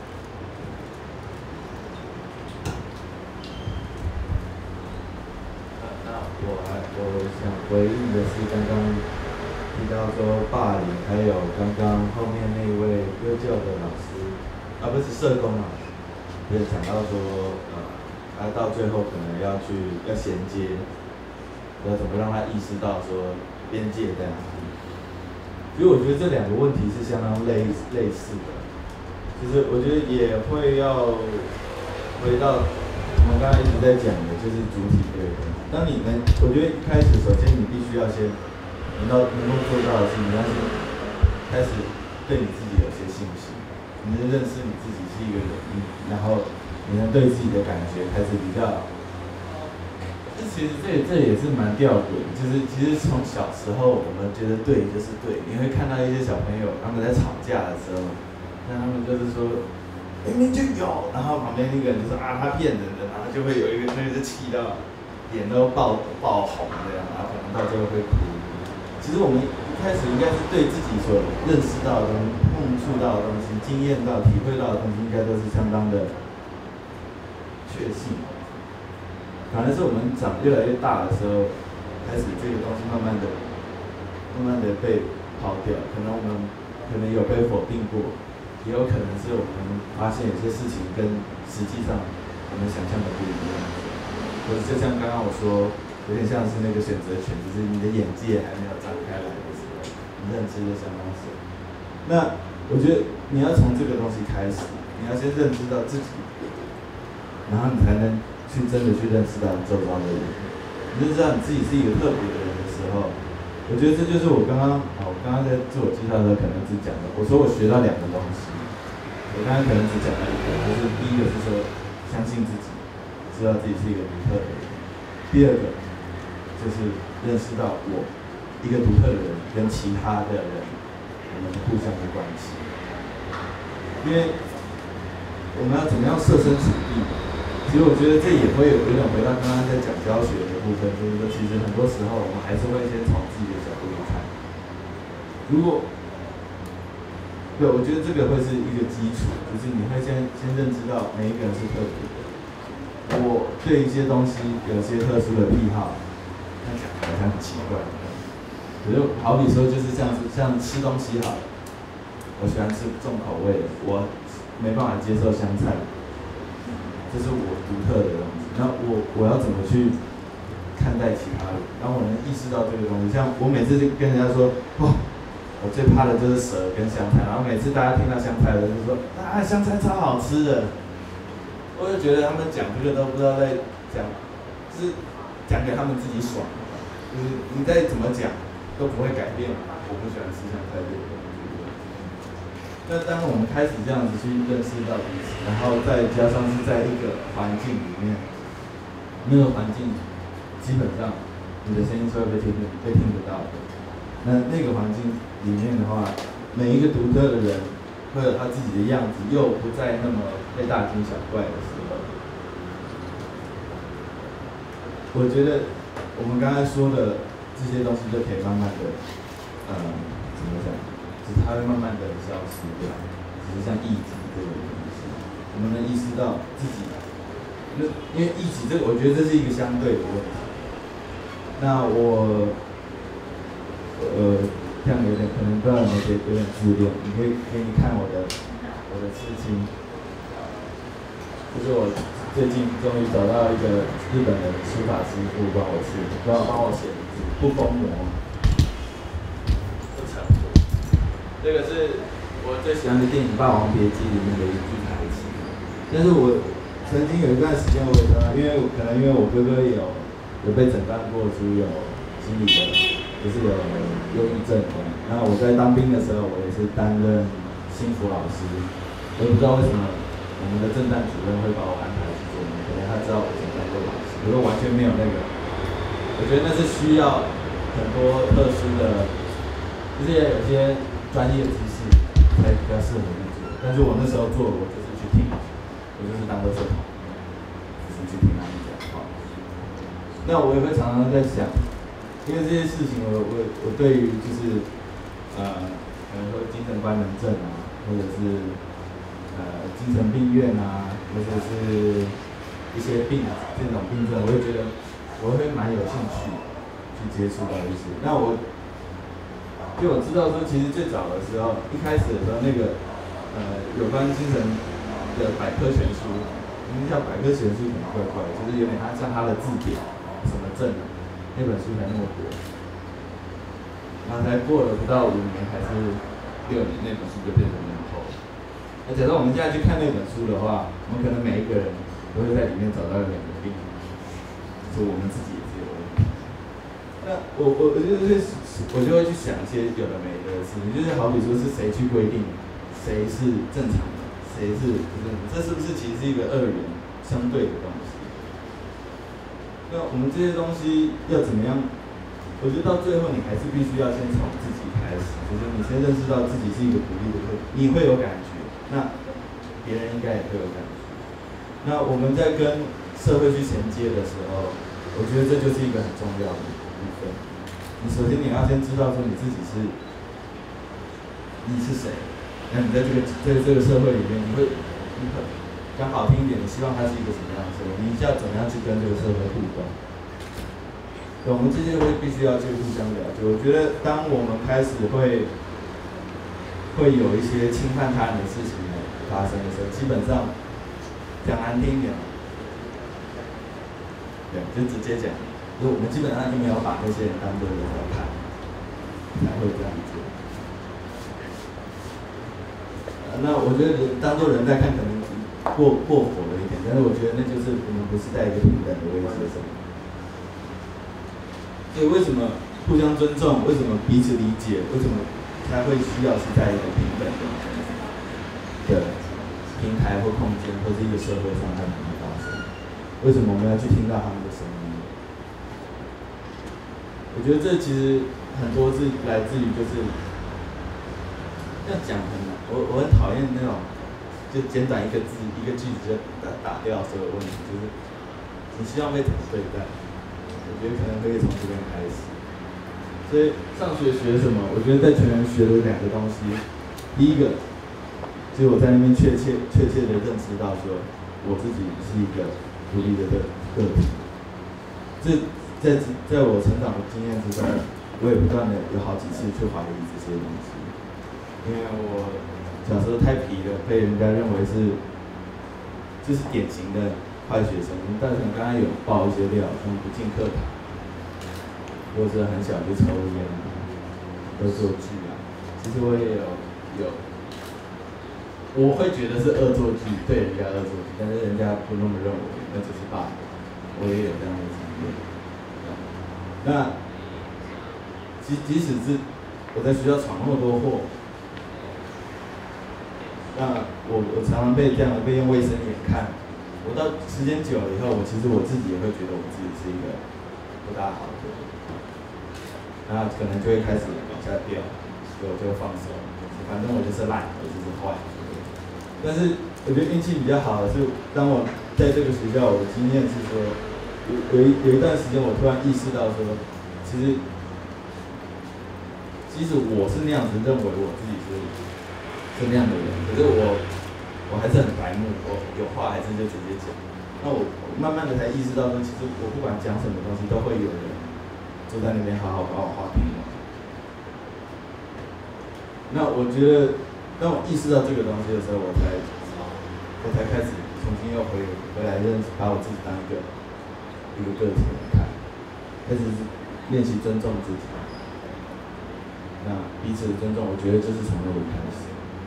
那我还我想回应的是刚刚提到说霸凌，还有刚刚后面那位幼教的老师，啊不是社工老师，也讲到说，呃，他到最后可能要去要衔接。要怎么让他意识到说边界在哪里？所以我觉得这两个问题是相当类类似的，就是我觉得也会要回到我们刚才一直在讲的，就是主体这个东西。当你能，我觉得一开始首先你必须要先能到能够做到的是，你要先开始对你自己有些信心，你能认识你自己是一个人，然后你能对自己的感觉开始比较。其实这这也是蛮吊诡，就是其实从小时候我们觉得对就是对，你会看到一些小朋友他们在吵架的时候，那他们就是说明明就有，然后旁边那个人就说啊他骗人的，然后就会有一个那个就气到脸都爆爆红这样，然后可能到最后会哭。其实我们一开始应该是对自己所认识到的东西、碰触到的东西、经验到、体会到的东西，应该都是相当的确信。反而是我们长越来越大的时候，开始这个东西慢慢的、慢慢的被抛掉。可能我们可能有被否定过，也有可能是我们发现有些事情跟实际上我们想象的不一样。或者就像刚刚我说，有点像是那个选择权，就是你的眼界还没有张开来的时候，你认知的相当少。那我觉得你要从这个东西开始，你要先认知到自己，然后你才能。去真的去认识到你周遭的人，你就知道你自己是一个特别的人的时候，我觉得这就是我刚刚啊，我刚刚在自我介绍的时候可能只讲了，我说我学到两个东西，我刚刚可能只讲了一个，就是第一个是说相信自己，知道自己是一个独特的人；第二个就是认识到我一个独特的人跟其他的人我们互相的关系，因为我们要怎么样设身处地。其实我觉得这也会有一种回到刚刚在讲教学的部分，就是说，其实很多时候我们还是会先从自己的角度去看。如果，对，我觉得这个会是一个基础，就是你会先先认知到每一个人是特别的。我对一些东西有些特殊的癖好，那讲好像很奇怪。比如好比说，就是像是像吃东西好了，我喜欢吃重口味的，我没办法接受香菜。这是我独特的东西，那我我要怎么去看待其他人？然后我能意识到这个东西，像我每次就跟人家说，哦，我最怕的就是蛇跟香菜，然后每次大家听到香菜的就说，啊，香菜超好吃的，我就觉得他们讲这个都不知道在讲，是讲给他们自己爽，就是你再怎么讲都不会改变我不喜欢吃香菜这个。那当我们开始这样子去认识到彼此，然后再加上是在一个环境里面，那个环境基本上你的声音是会被听被听得到的。那那个环境里面的话，每一个独特的人会有他自己的样子，又不再那么被大惊小怪的时候，我觉得我们刚才说的这些东西就可以慢慢的，嗯，怎么讲？就是它会慢慢的消失掉，只是像议题这个东西，我们能意识到自己，那因为议题这个，我觉得这是一个相对的问题。那我，呃， 这样有点可能不知道有没有有点自恋，你可以给你看我的我的刺青，就是我最近终于找到一个日本的书法师傅帮我刺，帮我帮我写字，不封膜，不成图。这个是我最喜欢的电影《霸王别姬》里面的一句台词，但是我曾经有一段时间我也知道，因为可能因为我哥哥也有有被诊断过出有心理的，就是有忧郁症的。然后我在当兵的时候，我也是担任心辅老师，我也不知道为什么我们的政战主任会把我安排去做，可能他知道我以前当过老师，可是完全没有那个，我觉得那是需要很多特殊的，就是要有些专业知识才比较适合去做。但是我那时候做，我就是去听，我就是当个社团，就是去听他们讲话。那我也会常常在想，因为这些事情我，我我我对于就是呃，可能说精神官能症啊，或者是呃精神病院啊，或者是一些病这种病症，我会觉得我会蛮有兴趣去接触到一些。那我就我知道说，其实最早的时候，一开始的时候，那个呃有关精神的百科全书，名叫百科全书可能怪怪，就是有点像它的字典，什么症，那本书才那么薄。然后才过了不到五年还是六年，那本书就变成那么厚。那假设我们现在去看那本书的话，我们可能每一个人都会在里面找到两个病，就我们自己也是有问题。那我我我就是我就会去想一些有的没的事情，就是好比说是谁去规定谁是正常的，谁是不正常，这是不是其实是一个二元相对的东西？那我们这些东西要怎么样？我觉得到最后，你还是必须要先从自己开始，就是你先认识到自己是一个独立的个体，你会有感觉，那别人应该也会有感觉。那我们在跟社会去衔接的时候，我觉得这就是一个很重要的部分。你首先你要先知道说你自己是你是谁，那你在这个在这个社会里面，你会你会讲好听一点，你希望它是一个什么样的社会？你要怎么样去跟这个社会互动？对，我们这些会必须要去互相了解。我觉得，当我们开始会会有一些侵犯他人的事情发生的时候，基本上讲难听一点，对，就直接讲，就我们基本上就没有把那些人当作人来看，才会这样做。呃、那我觉得人当作人在看，可能过过火了一点，但是我觉得那就是我们不是在一个平等的位置上。所以为什么互相尊重？为什么彼此理解？为什么才会需要是在一个平等的的平台或空间，或是一个社会上才能发生？为什么我们要去听到他们的声音？我觉得这其实很多是来自于就是要讲很难，我我很讨厌那种就简短一个字一个句子就打打掉所有问题，就是你希望被怎么对待？我觉得可能可以从这边开始。所以上学学什么？我觉得在全人学了两个东西。第一个，就是我在那边确切确切的认识到说，我自己是一个独立的个个体。这在在我成长的经验之中，我也不断的有好几次去怀疑这些东西，因为我小时候太皮了，被人家认为是就是典型的坏学生，但是你刚刚有爆一些料，像不进课堂，或者很小就抽烟啊，恶作剧啊。其实我也有有，我会觉得是恶作剧，对人家恶作剧，但是人家不那么认为，那就是霸凌。我也有这样的经验。那即即使是我在学校闯那么多祸，那我我常常被这样的被用卫生眼看。我到时间久了以后，我其实我自己也会觉得我自己是一个不大好的人，然后可能就会开始往下掉，所以我就放手，反正我就是烂，我就是坏。但是我觉得运气比较好的是，当我在这个学校，我的经验是说，有有一有一段时间，我突然意识到说，其实即使我是那样子认为我自己是是那样的人，可是我。我还是很白目，我有话还是就直接讲。那我慢慢的才意识到说，其实我不管讲什么东西，都会有人坐在那边好好把我话听完。 那我觉得，当我意识到这个东西的时候，我才我才开始重新又回回来认识，把我自己当一个一个个体来看，开始练习尊重自己。那彼此的尊重，我觉得就是从那里开始。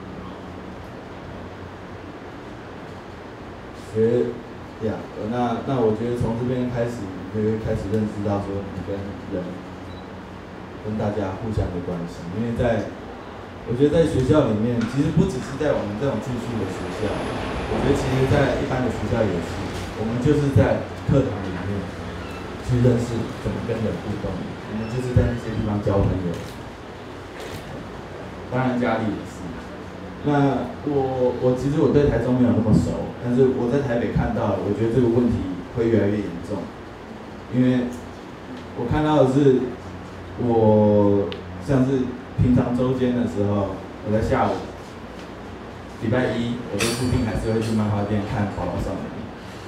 学呀，那那我觉得从这边开始，你就会开始认识到说，你跟人、跟大家互相的关系。因为在，我觉得在学校里面，其实不只是在我们这种住宿的学校，我觉得其实在一般的学校也是，我们就是在课堂里面去认识怎么跟人互动，我们就是在那些地方交朋友。当然家里也是。那我我其实我对台中没有那么熟，但是我在台北看到，我觉得这个问题会越来越严重，因为我看到的是，我像是平常周间的时候，我在下午礼拜一，我都固定还是会去漫画店看《宝宝少年》。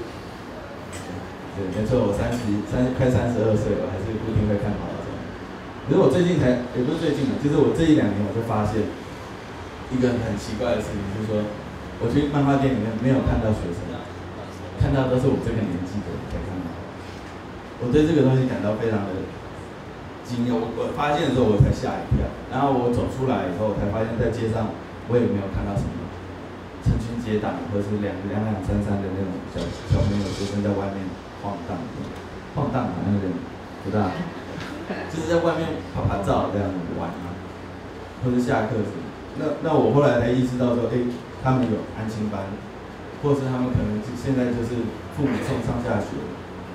对，没错，我三十三快三十二岁，我还是固定会看《宝宝少年》。可是我最近才，也不是最近啊，就是我这一两年我就发现。一个很奇怪的事情，就是说，我去漫画店里面没有看到学生，看到都是我这个年纪的人在看到。我对这个东西感到非常的惊讶，我我发现的时候我才吓一跳，然后我走出来以后，我才发现在街上我也没有看到什么成群结党或是两两两三三的那种小小朋友学生在外面晃荡，晃荡好像有点不大，就是在外面拍拍照这样子玩啊，或者下课时。那那我后来才意识到说，哎、欸，他们有安亲班，或是他们可能现在就是父母送上下学。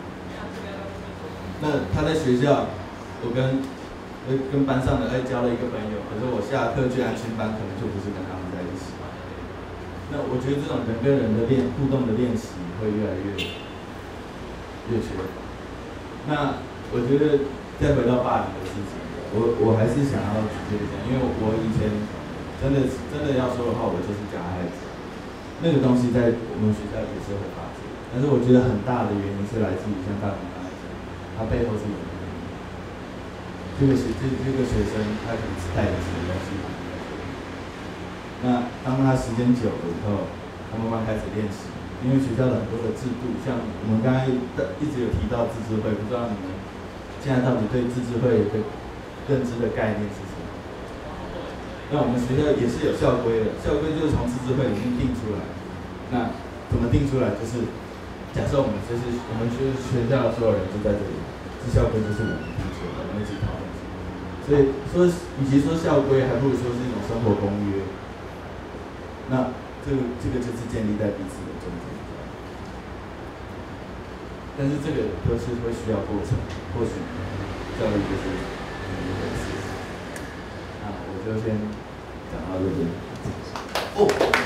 那他在学校，我跟跟跟班上的哎、欸、交了一个朋友，可是我下课去安亲班，可能就不是跟他们在一起。那我觉得这种人跟人的练互动的练习会越来越越缺乏。那我觉得再回到霸凌的事情，我我还是想要直接讲，因为我以前。真的真的要说的话，我就是加害者。那个东西在我们学校也是会发生，但是我觉得很大的原因是来自于像大同刚才讲，他背后是有原因。这个学这这个学生他可能是带着什么东西。那当他时间久了以后，他慢慢开始练习，因为学校的很多的制度，像我们刚才一直有提到自治会，不知道你们现在到底对自治会的认知的概念是什么？那我们学校也是有校规的，校规就是从自治会里面定出来。那怎么定出来？就是假设我们就是我们就是学校的所有人都在这里，这校规就是我们定出来的，我们一起讨论。所以说，与其说校规，还不如说是一种生活公约。那这个这个就是建立在彼此的尊重。但是这个都是会需要过程，或许教育就是一回事。那我就先。讲到这边。哦。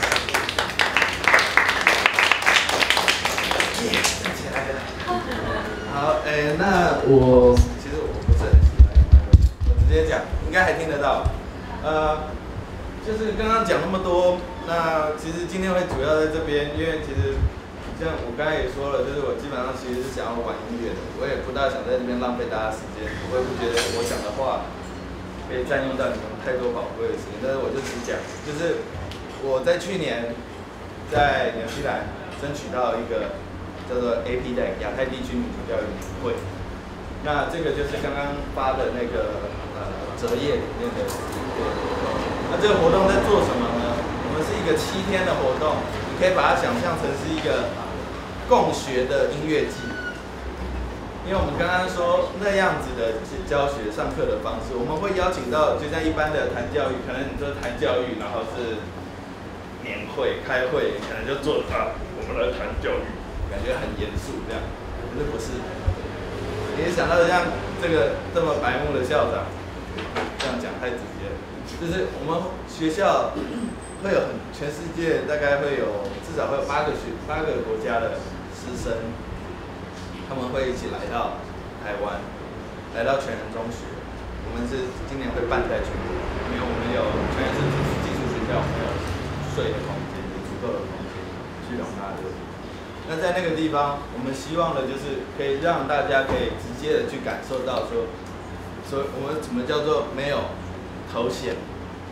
耶，站起来了。好，哎、欸，那我其实我不是很喜欢，我直接讲，应该还听得到。呃，就是刚刚讲那么多，那其实今天会主要在这边，因为其实像我刚才也说了，就是我基本上其实是想要玩音乐的，我也不大想在这边浪费大家时间，我也不觉得我讲的话。可以占用到你们太多宝贵的时间，但是我就只讲，就是我在去年在纽西兰争取到一个叫做 A P D E C 亚太地区民主教育年会，那这个就是刚刚发的那个呃折页里面的一个活动。那这个活动在做什么呢？我们是一个七天的活动，你可以把它想象成是一个共学的音乐季。因为我们刚刚说那样子的教学上课的方式，我们会邀请到，就像一般的谈教育，可能你说谈教育，然后是年会开会，可能就做啊，我们来谈教育，感觉很严肃这样，可是不是？你也想到像这个这么白目的校长，这样讲太直接了，就是我们学校会有很全世界大概会有至少会有八个学八个国家的师生。他们会一起来到台湾，来到全人中学。我们是今年会办在全国，因为我们有全人是技术学校，我们有睡的空间，有足够的空间去容纳这个。那在那个地方，我们希望的就是可以让大家可以直接的去感受到说，说我们什么叫做没有头衔，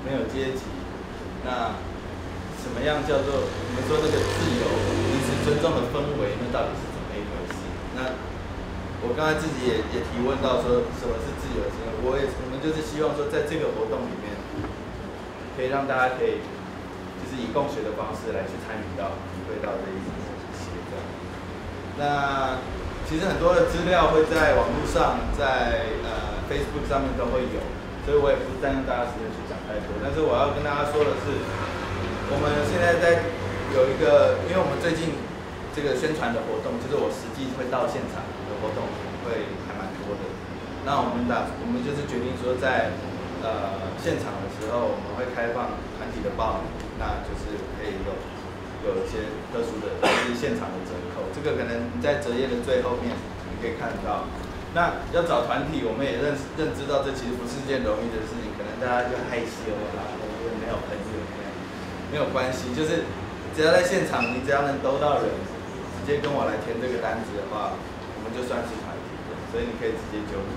没有阶级，那什么样叫做我们说那个自由、彼此尊重的氛围，那到底是怎么一回事？那我刚才自己也也提问到说，什么是自由？我也我们就是希望说，在这个活动里面，可以让大家可以就是以共学的方式来去参与到、体会到这一些这样。那其实很多的资料会在网络上，在呃 Facebook 上面都会有，所以我也不是占用大家时间去讲太多。但是我要跟大家说的是，我们现在在有一个，因为我们最近这个宣传的活动，就是我实际会到现场的活动会还蛮多的。那我们打，我们就是决定说在，呃现场的时候，我们会开放团体的报名，那就是可以有有一些特殊的，就是现场的折扣。这个可能在折页的最后面你可以看到。那要找团体，我们也认认知到这其实不是件容易的事情，可能大家就害羞啦，或者没有朋友，没有关系，就是只要在现场，你只要能兜到人，直接跟我来填这个单子的话，我们就算是团体的，所以你可以直接揪团。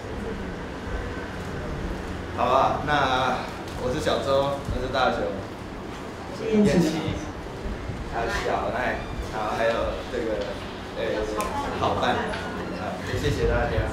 好啊，那我是小周，我是大雄，燕琪，还有小奈，然后还有这个呃好伴，啊，谢谢大家。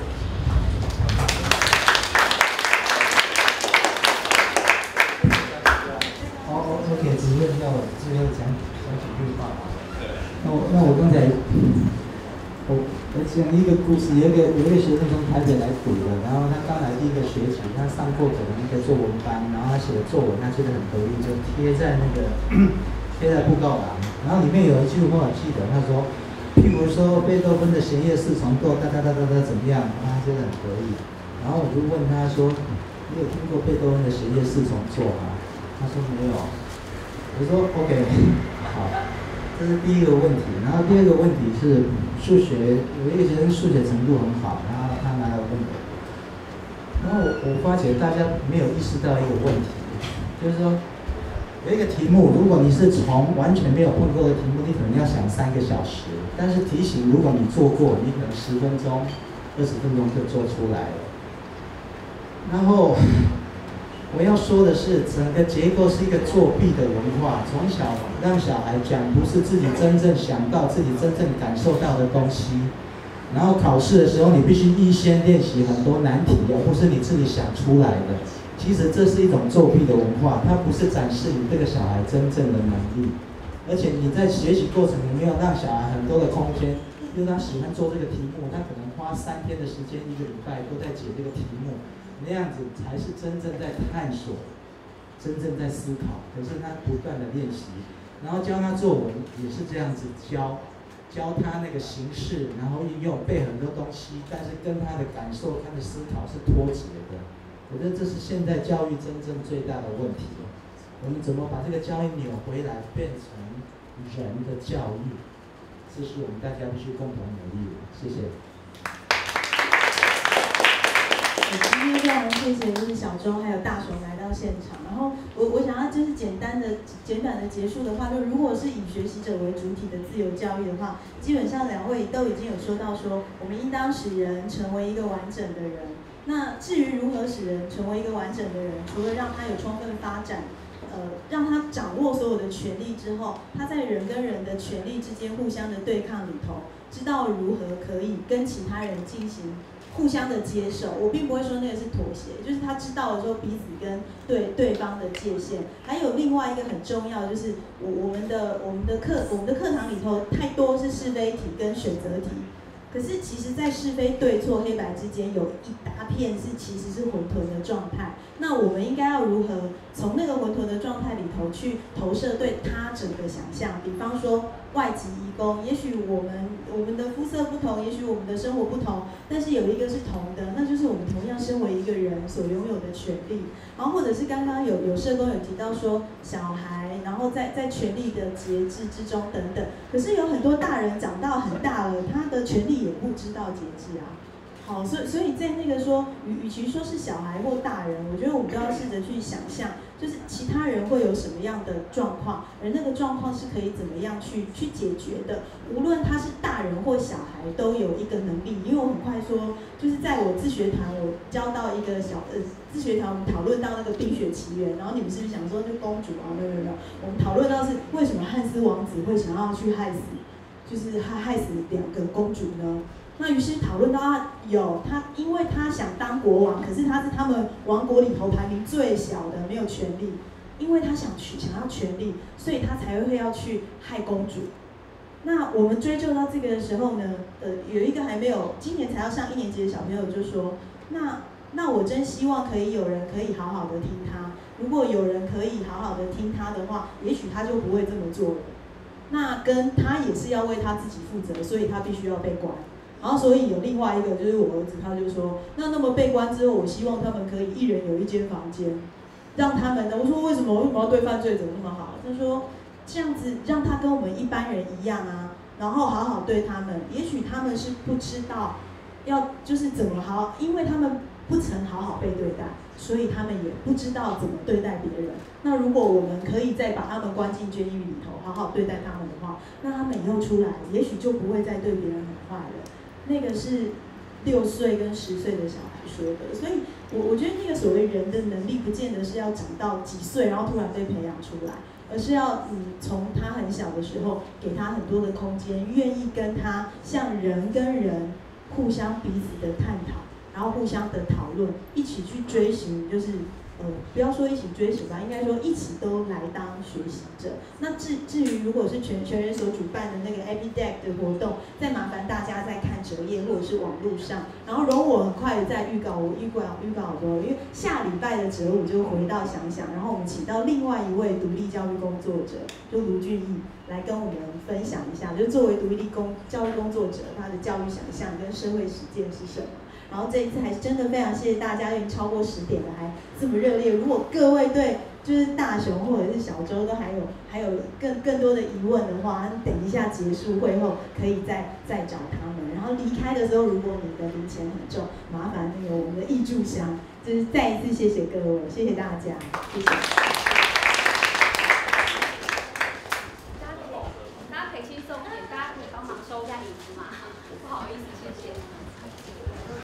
好 ，OK， 主任要最后讲讲几句话。那我那我刚才我我讲一个故事，有一个有一个学生从台北来读的，然后他刚来第一个学期，他上过可能一个作文班，然后他写的作文，他觉得很得意，就贴在那个贴在布告栏，然后里面有一句话我记得，他说，譬如说贝多芬的弦乐四重奏，哒哒哒哒哒怎么样？他觉得很得意，然后我就问他说，你有听过贝多芬的弦乐四重奏吗？他说没有。我说 OK， 好。这是第一个问题，然后第二个问题是数学，有一个学生数学程度很好，然后他拿来问我，然后我我发觉大家没有意识到一个问题，就是说有一个题目，如果你是从完全没有碰过的题目，你可能要想三个小时，但是题型如果你做过，你可能十分钟、二十分钟就做出来了。然后我要说的是，整个结构是一个作弊的文化，从小让小孩讲不是自己真正想到、自己真正感受到的东西，然后考试的时候你必须预先练习很多难题，而不是你自己想出来的。其实这是一种作弊的文化，它不是展示你这个小孩真正的能力，而且你在学习过程里面要让小孩很多的空间，因为他喜欢做这个题目，他可能花三天的时间、一个礼拜都在解这个题目。那样子才是真正在探索，真正在思考。可是他不断的练习，然后教他作文也是这样子教，教他那个形式，然后运用背很多东西，但是跟他的感受、他的思考是脱节的。我觉得这是现代教育真正最大的问题。我们怎么把这个教育扭回来，变成人的教育？这是我们大家必须共同努力的。谢谢。 今天非常谢谢就是小周还有大雄来到现场，然后我我想要就是简单的简短的结束的话，就如果是以学习者为主体的自由教育的话，基本上两位都已经有说到说，我们应当使人成为一个完整的人。那至于如何使人成为一个完整的人，除了让他有充分发展，呃，让他掌握所有的权利之后，他在人跟人的权利之间互相的对抗里头，知道如何可以跟其他人进行互相的接受。我并不会说那个是妥协，就是他知道了说彼此跟对对方的界限。还有另外一个很重要的就是我我们的我们的课我们的课堂里头太多是是非题跟选择题，可是其实在是非对错黑白之间有一大片是其实是混沌的状态。那我们应该要如何从那个混沌的状态里头去投射对他者的想象？比方说外籍移工，也许我们我们的肤色不同，也许我们的生活不同，但是有一个是同的，那就是我们同样身为一个人所拥有的权利。然后或者是刚刚有有社工有提到说小孩，然后在在权利的节制之中等等。可是有很多大人长到很大了，他的权利也不知道节制啊。 好，所以所以在那个说，与与其说是小孩或大人，我觉得我们都要试着去想象，就是其他人会有什么样的状况，而那个状况是可以怎么样去去解决的。无论他是大人或小孩，都有一个能力。因为我很快说，就是在我自学团，我教到一个小呃自学团，我们讨论到那个《冰雪奇缘》，然后你们是不是想说就公主啊？没有没有没有，我们讨论到是为什么汉斯王子会想要去害死，就是害害死两个公主呢？那于是讨论到他有他，因为他想当国王，可是他是他们王国里头排名最小的，没有权利。因为他想去想要权力，所以他才会要去害公主。那我们追究到这个的时候呢，呃，有一个还没有今年才要上一年级的小朋友就说，那那我真希望可以有人可以好好的听他。如果有人可以好好的听他的话，也许他就不会这么做了。那跟他也是要为他自己负责，所以他必须要被关。然后，所以有另外一个就是我儿子，他就说，那那么被关之后，我希望他们可以一人有一间房间，让他们呢。我说为什么为什么要对犯罪者那么好？他说这样子让他跟我们一般人一样啊，然后好好对他们。也许他们是不知道要就是怎么好，因为他们不曾好好被对待，所以他们也不知道怎么对待别人。那如果我们可以再把他们关进监狱里头，好好对待他们的话，那他们以后出来，也许就不会再对别人很坏了。那个是六岁跟十岁的小孩说的，所以我我觉得那个所谓人的能力，不见得是要长到几岁，然后突然被培养出来，而是要你从他很小的时候，给他很多的空间，愿意跟他像人跟人互相彼此的探讨，然后互相的讨论，一起去追寻，就是呃，不要说一起追寻吧，应该说一起都来当学习者。那至至于如果是全全人所主办的那个 Happy Deck 的活动，再麻烦大家再看折页或者是网络上，然后容我很快的在预告，我预告预告好多，因为下礼拜的折五就回到想想，然后我们请到另外一位独立教育工作者，就卢俊义来跟我们分享一下，就作为独立工教育工作者，他的教育想象跟社会实践是什么。然后这一次还是真的非常谢谢大家，已经超过十点了，还这么热烈。如果各位对就是大雄或者是小周都还有还有更更多的疑问的话，等一下结束会后可以再再找他们。然后离开的时候，如果你的零钱很重，麻烦那个我们的挹注箱，就是再一次谢谢各位，谢谢大家，谢谢。